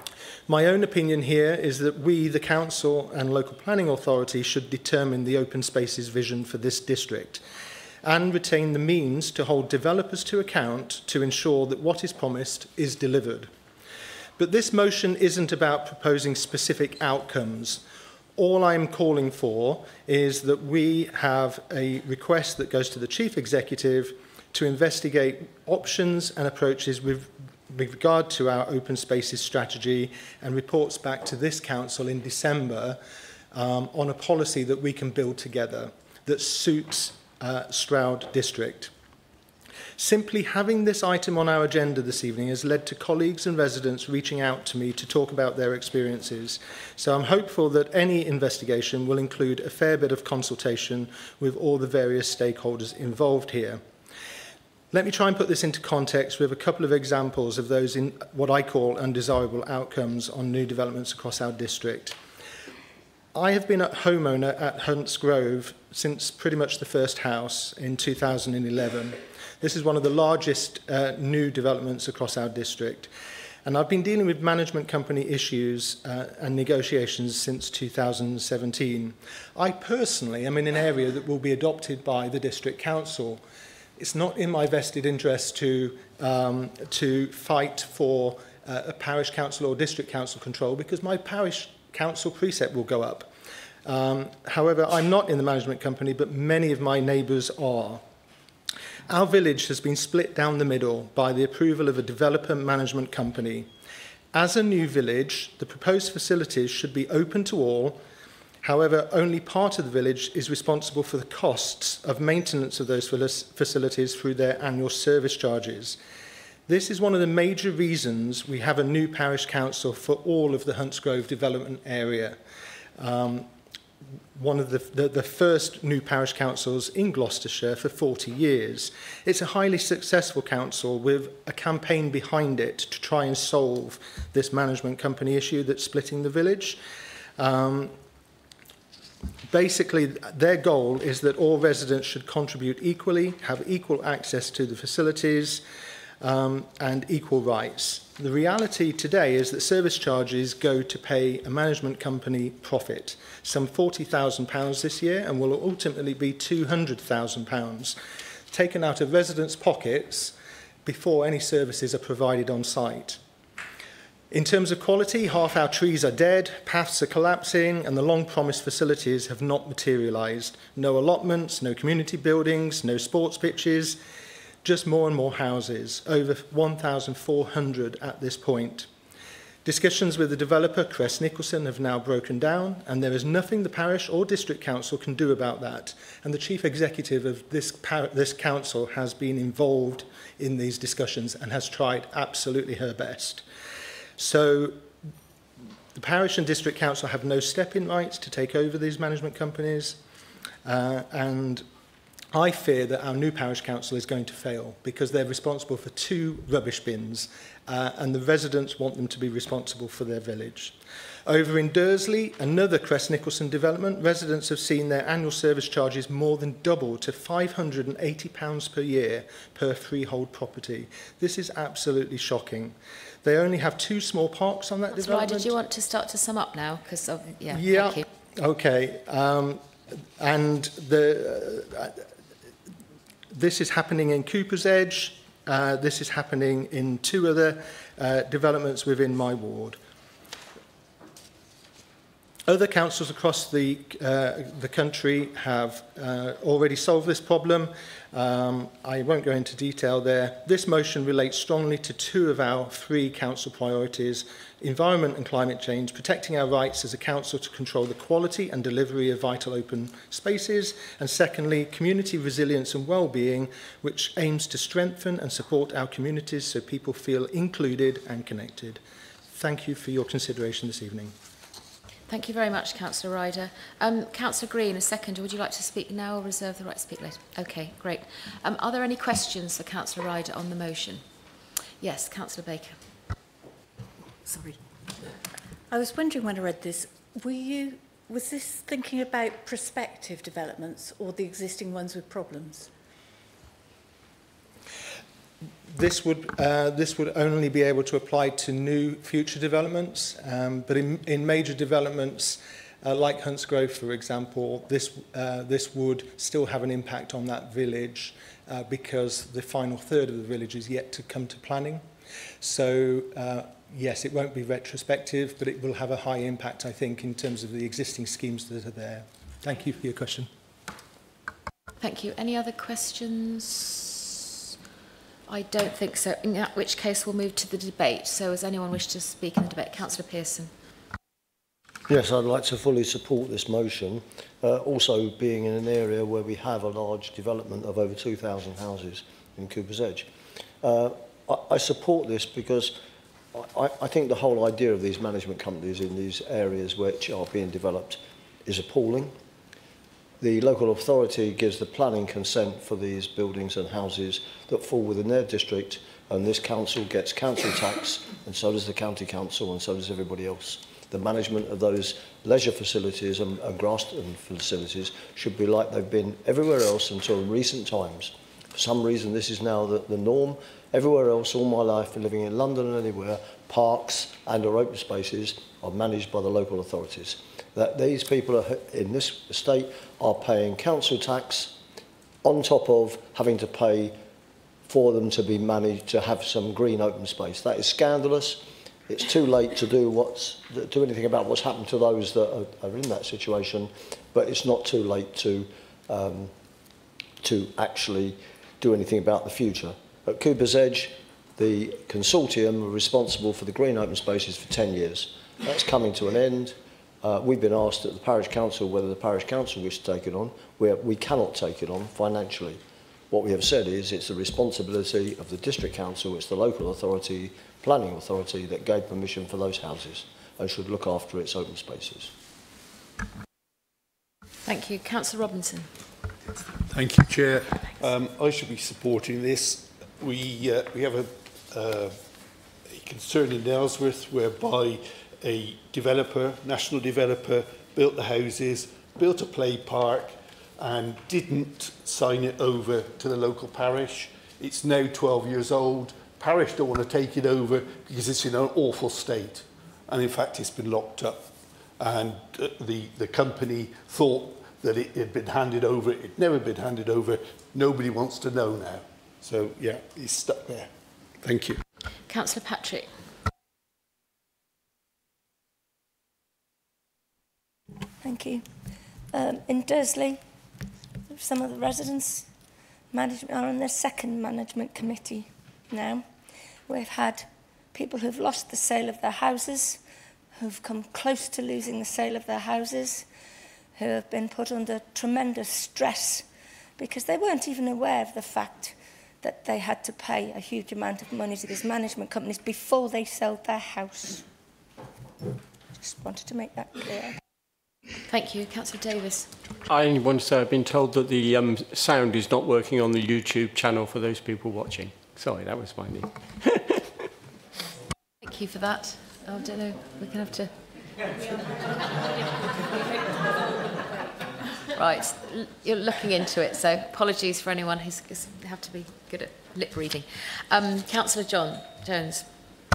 My own opinion here is that we, the Council and local planning authority, should determine the open spaces vision for this district and retain the means to hold developers to account to ensure that what is promised is delivered. But this motion isn't about proposing specific outcomes. All I'm calling for is that we have a request that goes to the Chief Executive to investigate options and approaches with regard to our open spaces strategy and reports back to this council in December on a policy that we can build together that suits Stroud District. Simply having this item on our agenda this evening has led to colleagues and residents reaching out to me to talk about their experiences. So I'm hopeful that any investigation will include a fair bit of consultation with all the various stakeholders involved here. Let me try and put this into context with a couple of examples of those in what I call undesirable outcomes on new developments across our district. I have been a homeowner at Hunts Grove since pretty much the first house in 2011. This is one of the largest new developments across our district. And I've been dealing with management company issues and negotiations since 2017. I personally am in an area that will be adopted by the district council. It's not in my vested interest to fight for a parish council or district council control because my parish council precept will go up. However, I'm not in the management company, but many of my neighbours are. Our village has been split down the middle by the approval of a developer management company. As a new village, the proposed facilities should be open to all. However, only part of the village is responsible for the costs of maintenance of those facilities through their annual service charges. This is one of the major reasons we have a new parish council for all of the Hunts Grove development area. One of the first new parish councils in Gloucestershire for 40 years. It's a highly successful council with a campaign behind it to try and solve this management company issue that's splitting the village. Basically, their goal is that all residents should contribute equally, have equal access to the facilities, and equal rights. The reality today is that service charges go to pay a management company profit, some £40,000 this year, and will ultimately be £200,000 taken out of residents' pockets before any services are provided on site. In terms of quality, half our trees are dead, paths are collapsing, and the long-promised facilities have not materialised. No allotments, no community buildings, no sports pitches, just more and more houses, over 1,400 at this point. Discussions with the developer, Crest Nicholson, have now broken down, and there is nothing the parish or district council can do about that. And the chief executive of this council has been involved in these discussions and has tried absolutely her best. So the parish and district council have no step-in rights to take over these management companies, and I fear that our new parish council is going to fail because they're responsible for 2 rubbish bins and the residents want them to be responsible for their village. Over in Dursley, another Crest Nicholson development, residents have seen their annual service charges more than double to £580 per year per freehold property. This is absolutely shocking. They only have 2 small parks on that development. Why did you want to start to sum up now? Because yeah, yeah, thank you. Okay. And this is happening in Cooper's Edge. This is happening in 2 other developments within my ward. Other councils across the country have already solved this problem. I won't go into detail there. This motion relates strongly to 2 of our 3 council priorities: environment and climate change, protecting our rights as a council to control the quality and delivery of vital open spaces, and secondly, community resilience and well-being, which aims to strengthen and support our communities so people feel included and connected. Thank you for your consideration this evening. Thank you very much, Councillor Ryder. Councillor Green, a second. Would you like to speak now or reserve the right to speak later? Okay, great. Are there any questions for Councillor Ryder on the motion? Yes, Councillor Baker. Sorry. I was wondering when I read this, was this thinking about prospective developments or the existing ones with problems? This would only be able to apply to new future developments, but in major developments like Hunts Grove, for example, this would still have an impact on that village because the final third of the village is yet to come to planning. So yes, it won't be retrospective, but it will have a high impact, I think, in terms of the existing schemes that are there. Thank you for your question. Thank you. Any other questions? I don't think so, in which case we'll move to the debate. So does anyone wish to speak in the debate? Councillor Pearson. Yes, I'd like to fully support this motion, also being in an area where we have a large development of over 2,000 houses in Cooper's Edge. I support this because I think the whole idea of these management companies in these areas which are being developed is appalling. The local authority gives the planning consent for these buildings and houses that fall within their district, and this council gets council tax, and so does the county council, and so does everybody else. The management of those leisure facilities and grassland facilities should be like they've been everywhere else until recent times. For some reason, this is now the norm. Everywhere else, all my life, living in London and anywhere, parks and or open spaces are managed by the local authorities. That these people are, in this estate are paying council tax on top of having to pay for them to be managed to have some green open space. That is scandalous. It's too late to do anything about what's happened to those that are in that situation, but it's not too late to actually do anything about the future. At Cooper's Edge, the consortium were responsible for the green open spaces for 10 years. That's coming to an end. We've been asked at the parish council whether the parish council wishes to take it on. We cannot take it on financially. What we have said is it's the responsibility of the district council, it's the local authority, planning authority that gave permission for those houses and should look after its open spaces. Thank you. Councillor Robinson. Thank you, Chair. I should be supporting this. We have a concern in Ellsworth whereby a developer, national developer, built the houses, built a play park and didn't sign it over to the local parish. It's now 12 years old. Parish don't want to take it over because it's in an awful state. And in fact, it's been locked up. And the company thought that it had been handed over. It had never been handed over. Nobody wants to know now. So, yeah, he's stuck there. Thank you. Councillor Patrick. Thank you. In Dursley, some of the residents are on their second management committee now. We've had people who've lost the sale of their houses, who've come close to losing the sale of their houses, who have been put under tremendous stress because they weren't even aware of the fact that they had to pay a huge amount of money to these management companies before they sold their house. Just wanted to make that clear. Thank you. Councillor Davis. I only want to say I've been told that the sound is not working on the YouTube channel for those people watching. Sorry, that was my name. Thank you for that. I don't know. We're going to have to... Right. You're looking into it, so apologies for anyone who's have to be good at lip reading. Councillor Jones.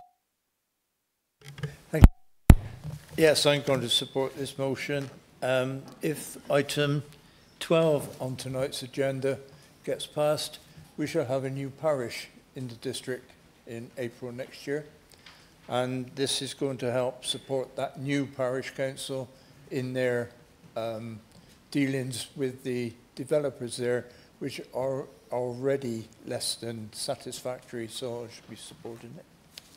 Thank you. Yes, I'm going to support this motion. If item 12 on tonight's agenda gets passed, we shall have a new parish in the district in April next year. And this is going to help support that new parish council in their dealings with the developers there, which are already less than satisfactory, so I should be supporting it.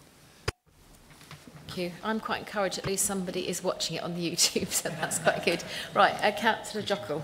Thank you. I'm quite encouraged at least somebody is watching it on the YouTube, so that's quite good. Right, Councillor Jockle.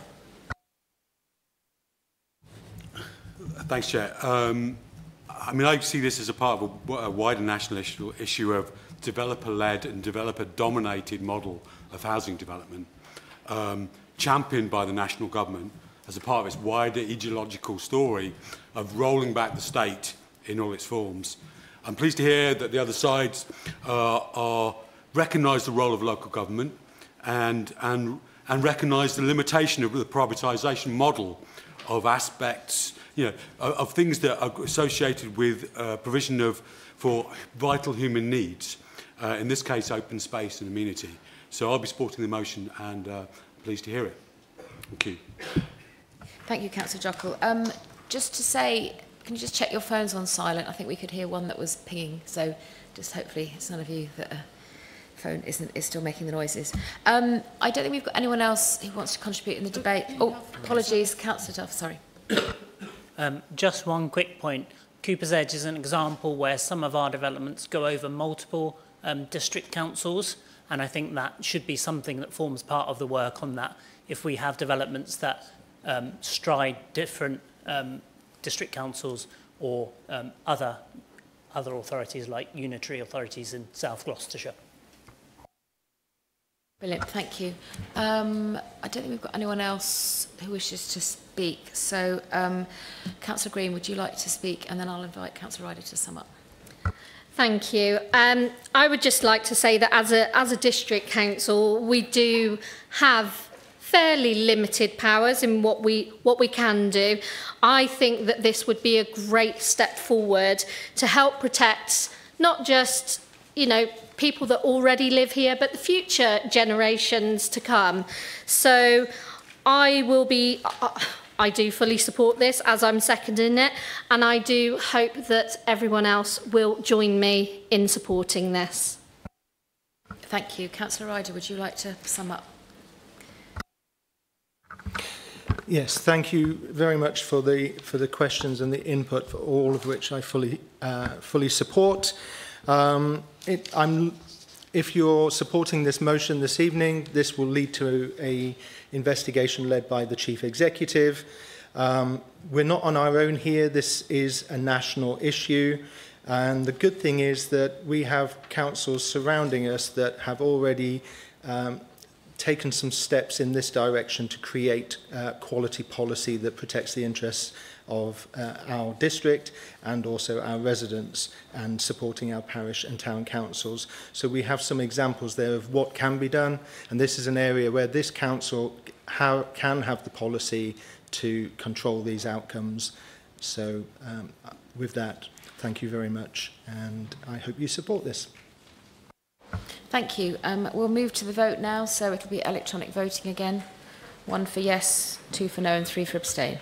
Thanks, Chair. I mean, I see this as a part of a wider national issue of developer-led and developer-dominated model of housing development, championed by the national government as a part of its wider ideological story of rolling back the state in all its forms. I'm pleased to hear that the other sides recognise the role of local government and recognise the limitation of the privatisation model of aspects, of things that are associated with provision for vital human needs, in this case open space and amenity. So I'll be supporting the motion and pleased to hear it. Thank you. Thank you, Councillor Jockle. Just to say, can you just check your phones on silent? I think we could hear one that was pinging, so just hopefully it's none of you that phone is still making the noises. I don't think we've got anyone else who wants to contribute in the debate. Oh, apologies, Councillor Duff, sorry. Just one quick point. Cooper's Edge is an example where some of our developments go over multiple district councils, and I think that should be something that forms part of the work on that. If we have developments that stride different district councils or other authorities like unitary authorities in South Gloucestershire. Brilliant, thank you. I don't think we've got anyone else who wishes to speak. So, Councillor Green, would you like to speak? And then I'll invite Councillor Ryder to sum up. Thank you. I would just like to say that as a district council, we do have fairly limited powers in what we can do. I think that this would be a great step forward to help protect not just, people that already live here, but the future generations to come. So I do fully support this as I'm seconding it, and I do hope that everyone else will join me in supporting this. Thank you. Councillor Ryder, would you like to sum up? Yes, thank you very much for the questions and the input, for all of which I fully support. If you're supporting this motion this evening, this will lead to an investigation led by the Chief Executive. We're not on our own here. This is a national issue. And the good thing is that we have councils surrounding us that have already taken some steps in this direction to create quality policy that protects the interests of our district and also our residents, and supporting our parish and town councils. So we have some examples there of what can be done, and this is an area where this council can have the policy to control these outcomes. So with that, thank you very much, and I hope you support this. Thank you. We'll move to the vote now, so it'll be electronic voting again. 1 for yes, 2 for no, and 3 for abstain.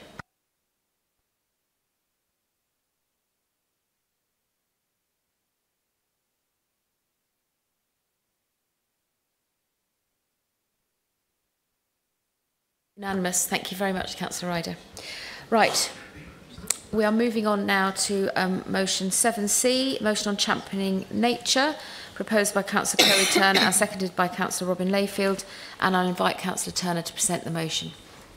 Unanimous. Thank you very much, Councillor Ryder. Right. We are moving on now to motion 7C, motion on championing nature, proposed by Councillor Chloe Turner and seconded by Councillor Robin Layfield, and I'll invite Councillor Turner to present the motion.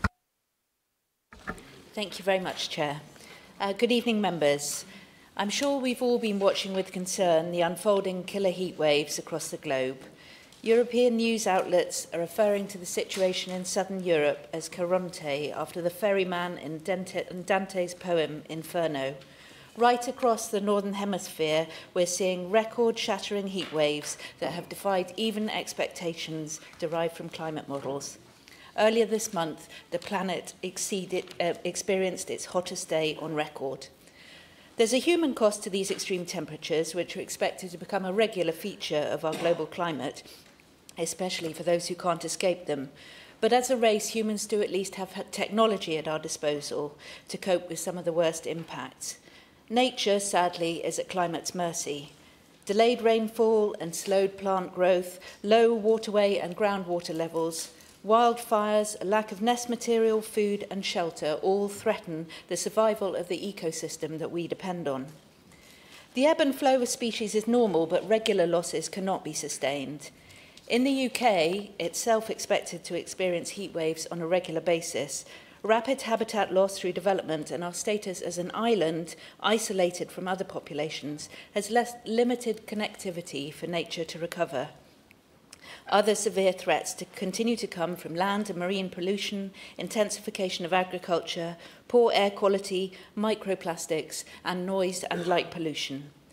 Thank you very much, Chair. Good evening, members. I'm sure we've all been watching with concern the unfolding killer heat waves across the globe. European news outlets are referring to the situation in southern Europe as Caronte, after the ferryman in Dante's poem Inferno. Right across the Northern Hemisphere, we're seeing record-shattering heat waves that have defied even expectations derived from climate models. Earlier this month, the planet experienced its hottest day on record. There's a human cost to these extreme temperatures, which are expected to become a regular feature of our global climate, especially for those who can't escape them. But as a race, humans do at least have technology at our disposal to cope with some of the worst impacts. Nature, sadly, is at climate's mercy. Delayed rainfall and slowed plant growth, low waterway and groundwater levels, wildfires, a lack of nest material, food and shelter all threaten the survival of the ecosystem that we depend on. The ebb and flow of species is normal, but regular losses cannot be sustained. In the UK, itself expected to experience heat waves on a regular basis. Rapid habitat loss through development and our status as an island isolated from other populations has limited connectivity for nature to recover. Other severe threats continue to come from land and marine pollution, intensification of agriculture, poor air quality, microplastics, and noise and light pollution.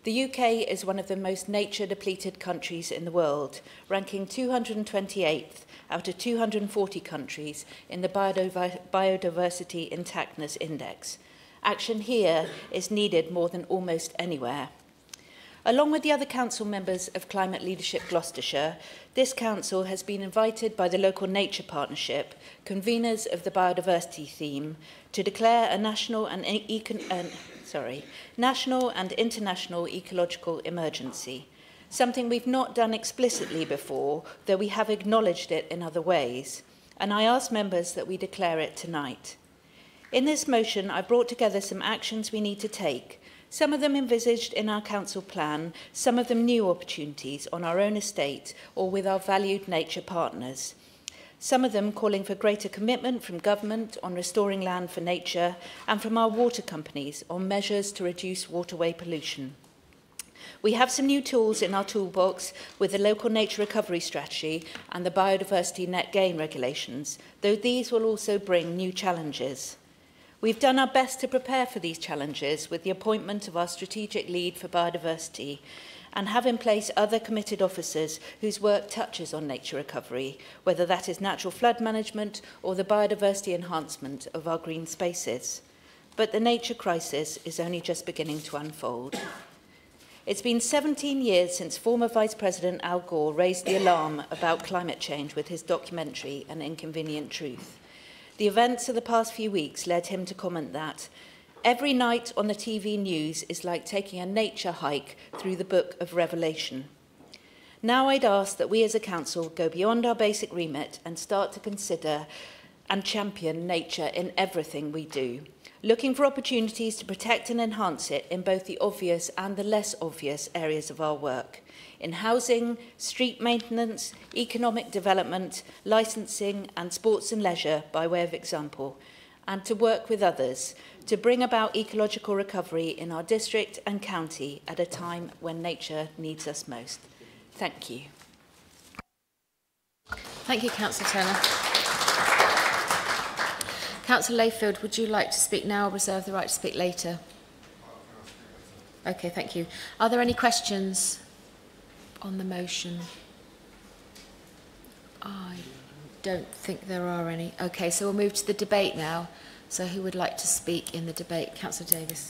The UK is one of the most nature-depleted countries in the world, ranking 228th out of 240 countries in the Biodiversity Intactness Index. Action here is needed more than almost anywhere. Along with the other council members of Climate Leadership Gloucestershire, this council has been invited by the local nature partnership, conveners of the biodiversity theme, to declare a national and international ecological emergency, something we've not done explicitly before, though we have acknowledged it in other ways, and I ask members that we declare it tonight. In this motion, I brought together some actions we need to take, some of them envisaged in our council plan, some of them new opportunities on our own estate or with our valued nature partners. Some of them calling for greater commitment from government on restoring land for nature and from our water companies on measures to reduce waterway pollution. We have some new tools in our toolbox with the local nature recovery strategy and the biodiversity net gain regulations, though these will also bring new challenges. We've done our best to prepare for these challenges with the appointment of our strategic lead for biodiversity and have in place other committed officers whose work touches on nature recovery, whether that is natural flood management or the biodiversity enhancement of our green spaces. But the nature crisis is only just beginning to unfold. It's been 17 years since former Vice President Al Gore raised the alarm about climate change with his documentary An Inconvenient Truth. The events of the past few weeks led him to comment that every night on the TV news is like taking a nature hike through the book of Revelation. Now I'd ask that we as a council go beyond our basic remit and start to consider and champion nature in everything we do, looking for opportunities to protect and enhance it in both the obvious and the less obvious areas of our work. In housing, street maintenance, economic development, licensing and sports and leisure by way of example, and to work with others to bring about ecological recovery in our district and county at a time when nature needs us most. Thank you. Thank you, Councillor Turner. Councillor Layfield, would you like to speak now or reserve the right to speak later? Okay, thank you. Are there any questions on the motion? I don't think there are any. Okay, so we'll move to the debate now. So who would like to speak in the debate? Councillor Davis.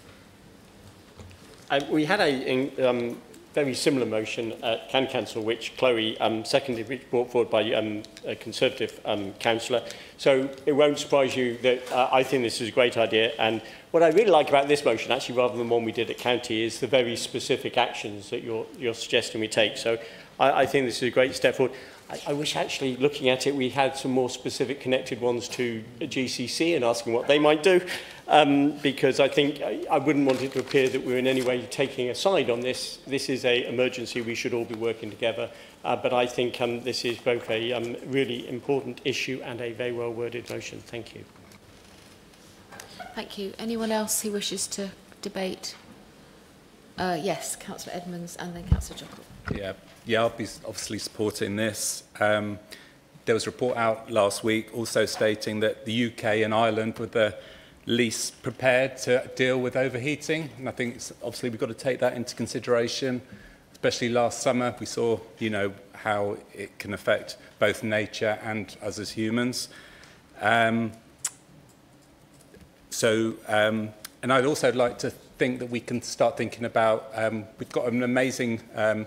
We had a very similar motion at Can Council, which Chloe seconded, which brought forward by a Conservative councillor. So it won't surprise you that I think this is a great idea. And what I really like about this motion, actually, rather than one we did at County, is the very specific actions that you're suggesting we take. So I think this is a great step forward. I wish, actually, looking at it, we had some more specific connected ones to GCC and asking what they might do, because I think I wouldn't want it to appear that we're in any way taking a side on this. This is an emergency. We should all be working together. But I think this is both a really important issue and a very well-worded motion. Thank you. Thank you. Anyone else who wishes to debate? Yes, Councillor Edmonds and then Councillor Jockle. Yeah, I'll be obviously supporting this. There was a report out last week also stating that the UK and Ireland were the least prepared to deal with overheating. And I think obviously we've got to take that into consideration, especially last summer. We saw, how it can affect both nature and us as humans. And I'd also like to think that we can start thinking about, we've got an amazing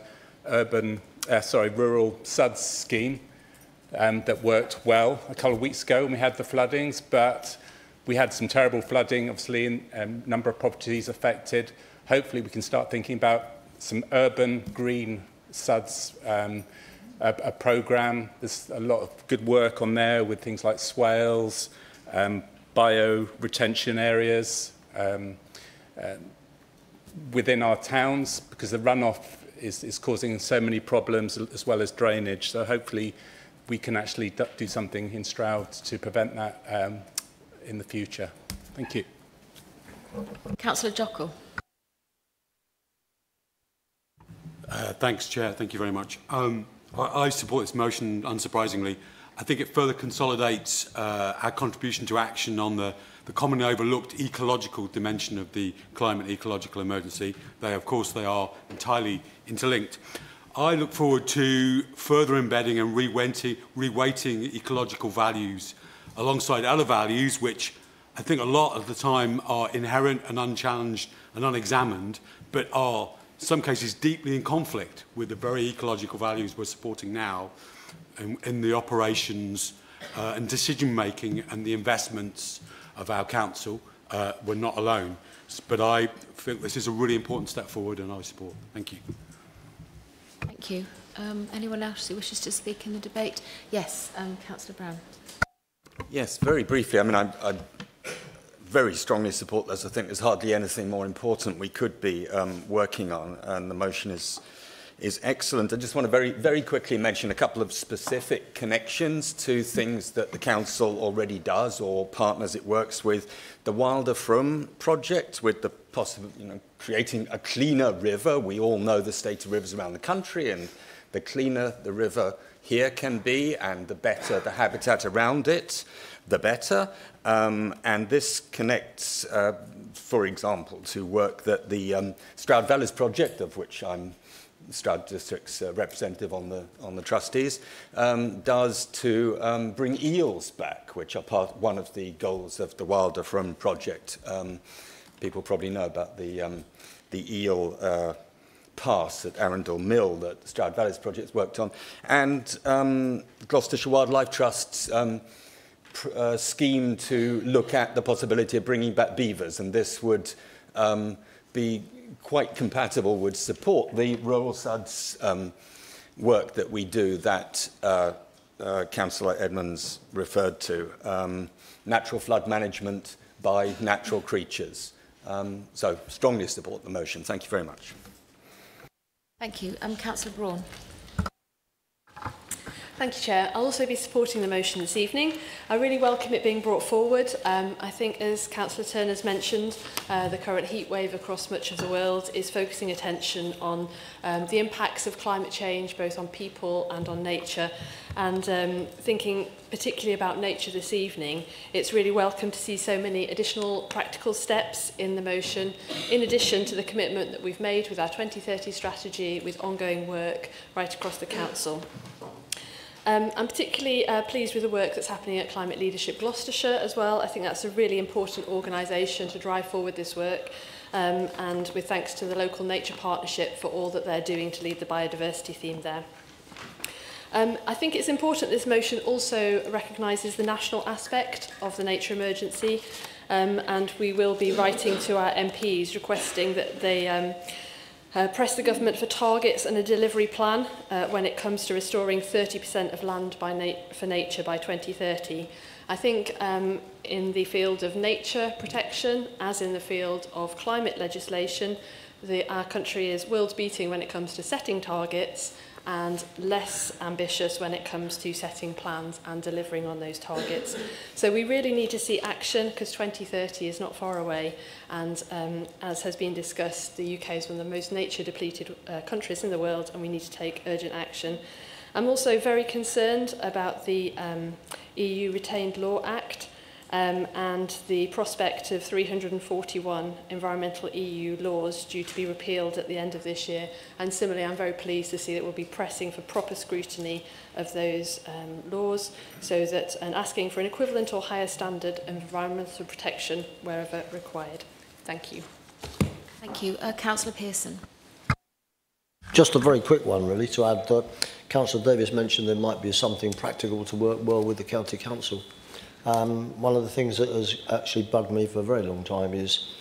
rural SUDS scheme that worked well a couple of weeks ago when we had the floodings, but we had some terrible flooding, obviously, in a number of properties affected. Hopefully we can start thinking about some urban green SUDS a programme. There's a lot of good work on there with things like swales, bio-retention areas within our towns, because the runoff is causing so many problems, as well as drainage. So hopefully we can actually do something in Stroud to prevent that in the future. Thank you. Councillor Jockle. Thanks, Chair. Thank you very much. I support this motion, unsurprisingly. I think it further consolidates our contribution to action on the the commonly overlooked ecological dimension of the climate ecological emergency. Of course, they are entirely interlinked. I look forward to further embedding and reweighting ecological values alongside other values which I think a lot of the time are inherent and unchallenged and unexamined, but are in some cases deeply in conflict with the very ecological values we're supporting now in the operations and decision-making and the investments of our council. We're not alone. But I think this is a really important step forward and I support. Thank you. Thank you. Anyone else who wishes to speak in the debate? Yes, Councillor Brown. Yes, very briefly. I mean, I very strongly support this. I think there's hardly anything more important we could be working on, and the motion is excellent. I just want to very quickly mention a couple of specific connections to things that the council already does or partners it works with. The Wilder Frum project, with the possible, creating a cleaner river. We all know the state of rivers around the country, and the cleaner the river here can be, and the better the habitat around it, the better. And this connects, for example, to work that the Stroud Valleys project, of which I'm Stroud District's representative on the trustees, does to bring eels back, which are one of the goals of the Wilder Frum project. People probably know about the eel pass at Arundel Mill that the Stroud Valleys project worked on, and Gloucestershire Wildlife Trust's scheme to look at the possibility of bringing back beavers, and this would be quite compatible, would support the Rural Suds work that we do that Councillor Edmonds referred to, natural flood management by natural creatures. So strongly support the motion. Thank you very much. Thank you. Councillor Braun. Thank you, Chair. I'll also be supporting the motion this evening. I really welcome it being brought forward. I think, as Councillor Turner's mentioned, the current heat wave across much of the world is focusing attention on the impacts of climate change, both on people and on nature. And thinking particularly about nature this evening, it's really welcome to see so many additional practical steps in the motion, in addition to the commitment that we've made with our 2030 strategy, with ongoing work right across the Council. I'm particularly pleased with the work that's happening at Climate Leadership Gloucestershire as well. I think that's a really important organisation to drive forward this work, and with thanks to the local Nature Partnership for all that they're doing to lead the biodiversity theme there. I think it's important this motion also recognises the national aspect of the nature emergency, and we will be writing to our MPs requesting that they press the government for targets and a delivery plan when it comes to restoring 30% of land for nature by 2030. I think in the field of nature protection, as in the field of climate legislation, our country is world beating when it comes to setting targets and less ambitious when it comes to setting plans and delivering on those targets. So we really need to see action, because 2030 is not far away, and as has been discussed, the UK is one of the most nature depleted countries in the world, and we need to take urgent action. I'm also very concerned about the EU Retained Law Act and the prospect of 341 environmental EU laws due to be repealed at the end of this year. And similarly, I'm very pleased to see that we'll be pressing for proper scrutiny of those laws, so that and asking for an equivalent or higher standard of environmental protection wherever required. Thank you. Thank you. Councillor Pearson. Just a very quick one, really, to add that Councillor Davis mentioned there might be something practical to work well with the County Council. One of the things that has actually bugged me for a very long time is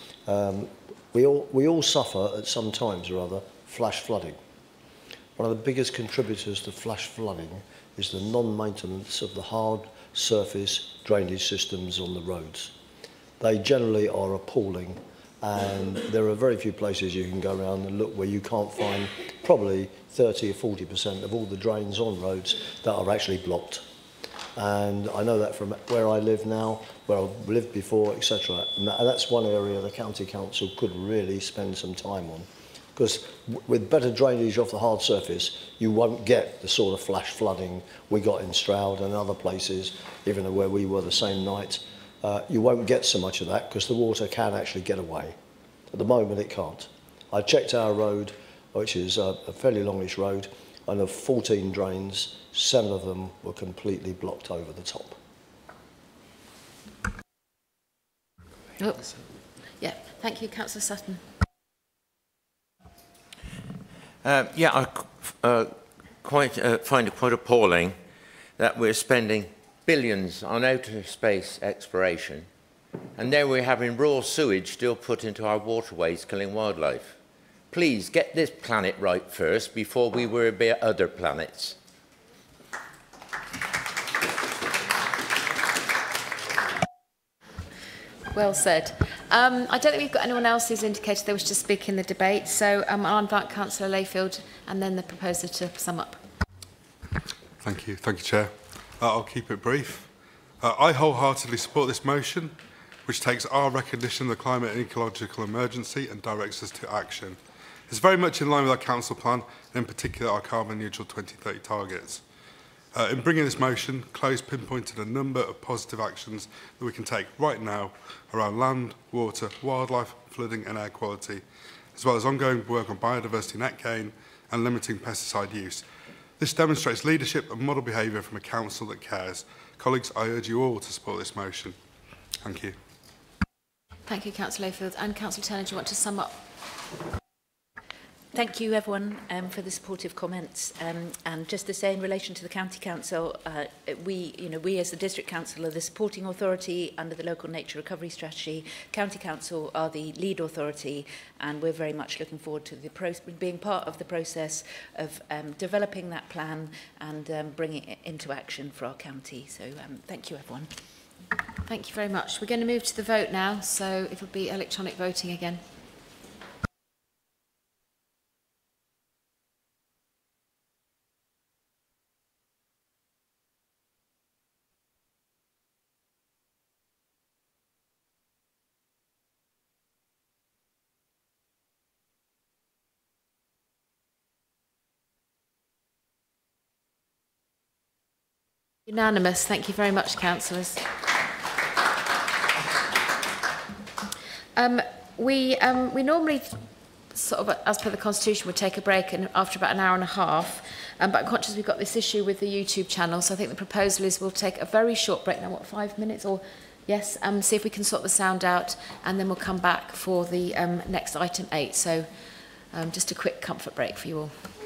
we all suffer at some times or other flash flooding. One of the biggest contributors to flash flooding is the non-maintenance of the hard surface drainage systems on the roads. They generally are appalling, and there are very few places you can go around and look where you can't find probably 30 or 40% of all the drains on roads that are actually blocked. And I know that from where I live now, where I've lived before, etc. And that's one area the County Council could really spend some time on. Because with better drainage off the hard surface, you won't get the sort of flash flooding we got in Stroud and other places, even where we were the same night. you won't get so much of that because the water can actually get away. At the moment, it can't. I checked our road, which is a fairly longish road, and of 14 drains, 7 of them were completely blocked over the top. Oh. Yeah, thank you, Councillor Sutton. Yeah, I find it quite appalling that we're spending billions on outer space exploration, and there we're having raw sewage still put into our waterways, killing wildlife. Please get this planet right first before we worry about other planets. Well said. I don't think we've got anyone else who's indicated they wish to speak in the debate, so I'll invite Councillor Layfield and then the proposer to sum up. Thank you, Chair. I'll keep it brief. I wholeheartedly support this motion, which takes our recognition of the climate and ecological emergency and directs us to action. It's very much in line with our council plan, and in particular our carbon neutral 2030 targets. In bringing this motion, Chloe's pinpointed a number of positive actions that we can take right now around land, water, wildlife, flooding and air quality, as well as ongoing work on biodiversity net gain and limiting pesticide use. This demonstrates leadership and model behaviour from a council that cares. Colleagues, I urge you all to support this motion. Thank you. Thank you, Councillor Layfield. And Councillor Turner, do you want to sum up? Thank you, everyone, for the supportive comments. And just to say, in relation to the County Council, we as the District Council are the supporting authority under the Local Nature Recovery Strategy. County Council are the lead authority, and we're very much looking forward to being part of the process of developing that plan and bringing it into action for our county. So thank you, everyone. Thank you very much. We're going to move to the vote now, so it'll be electronic voting again. Unanimous. Thank you very much, councillors. We normally, sort of, as per the Constitution, would take a break after about an hour and a half. But I'm conscious we've got this issue with the YouTube channel, so I think the proposal is we'll take a very short break now. What, 5 minutes? Or yes, see if we can sort the sound out, and then we'll come back for the next item 8. So just a quick comfort break for you all.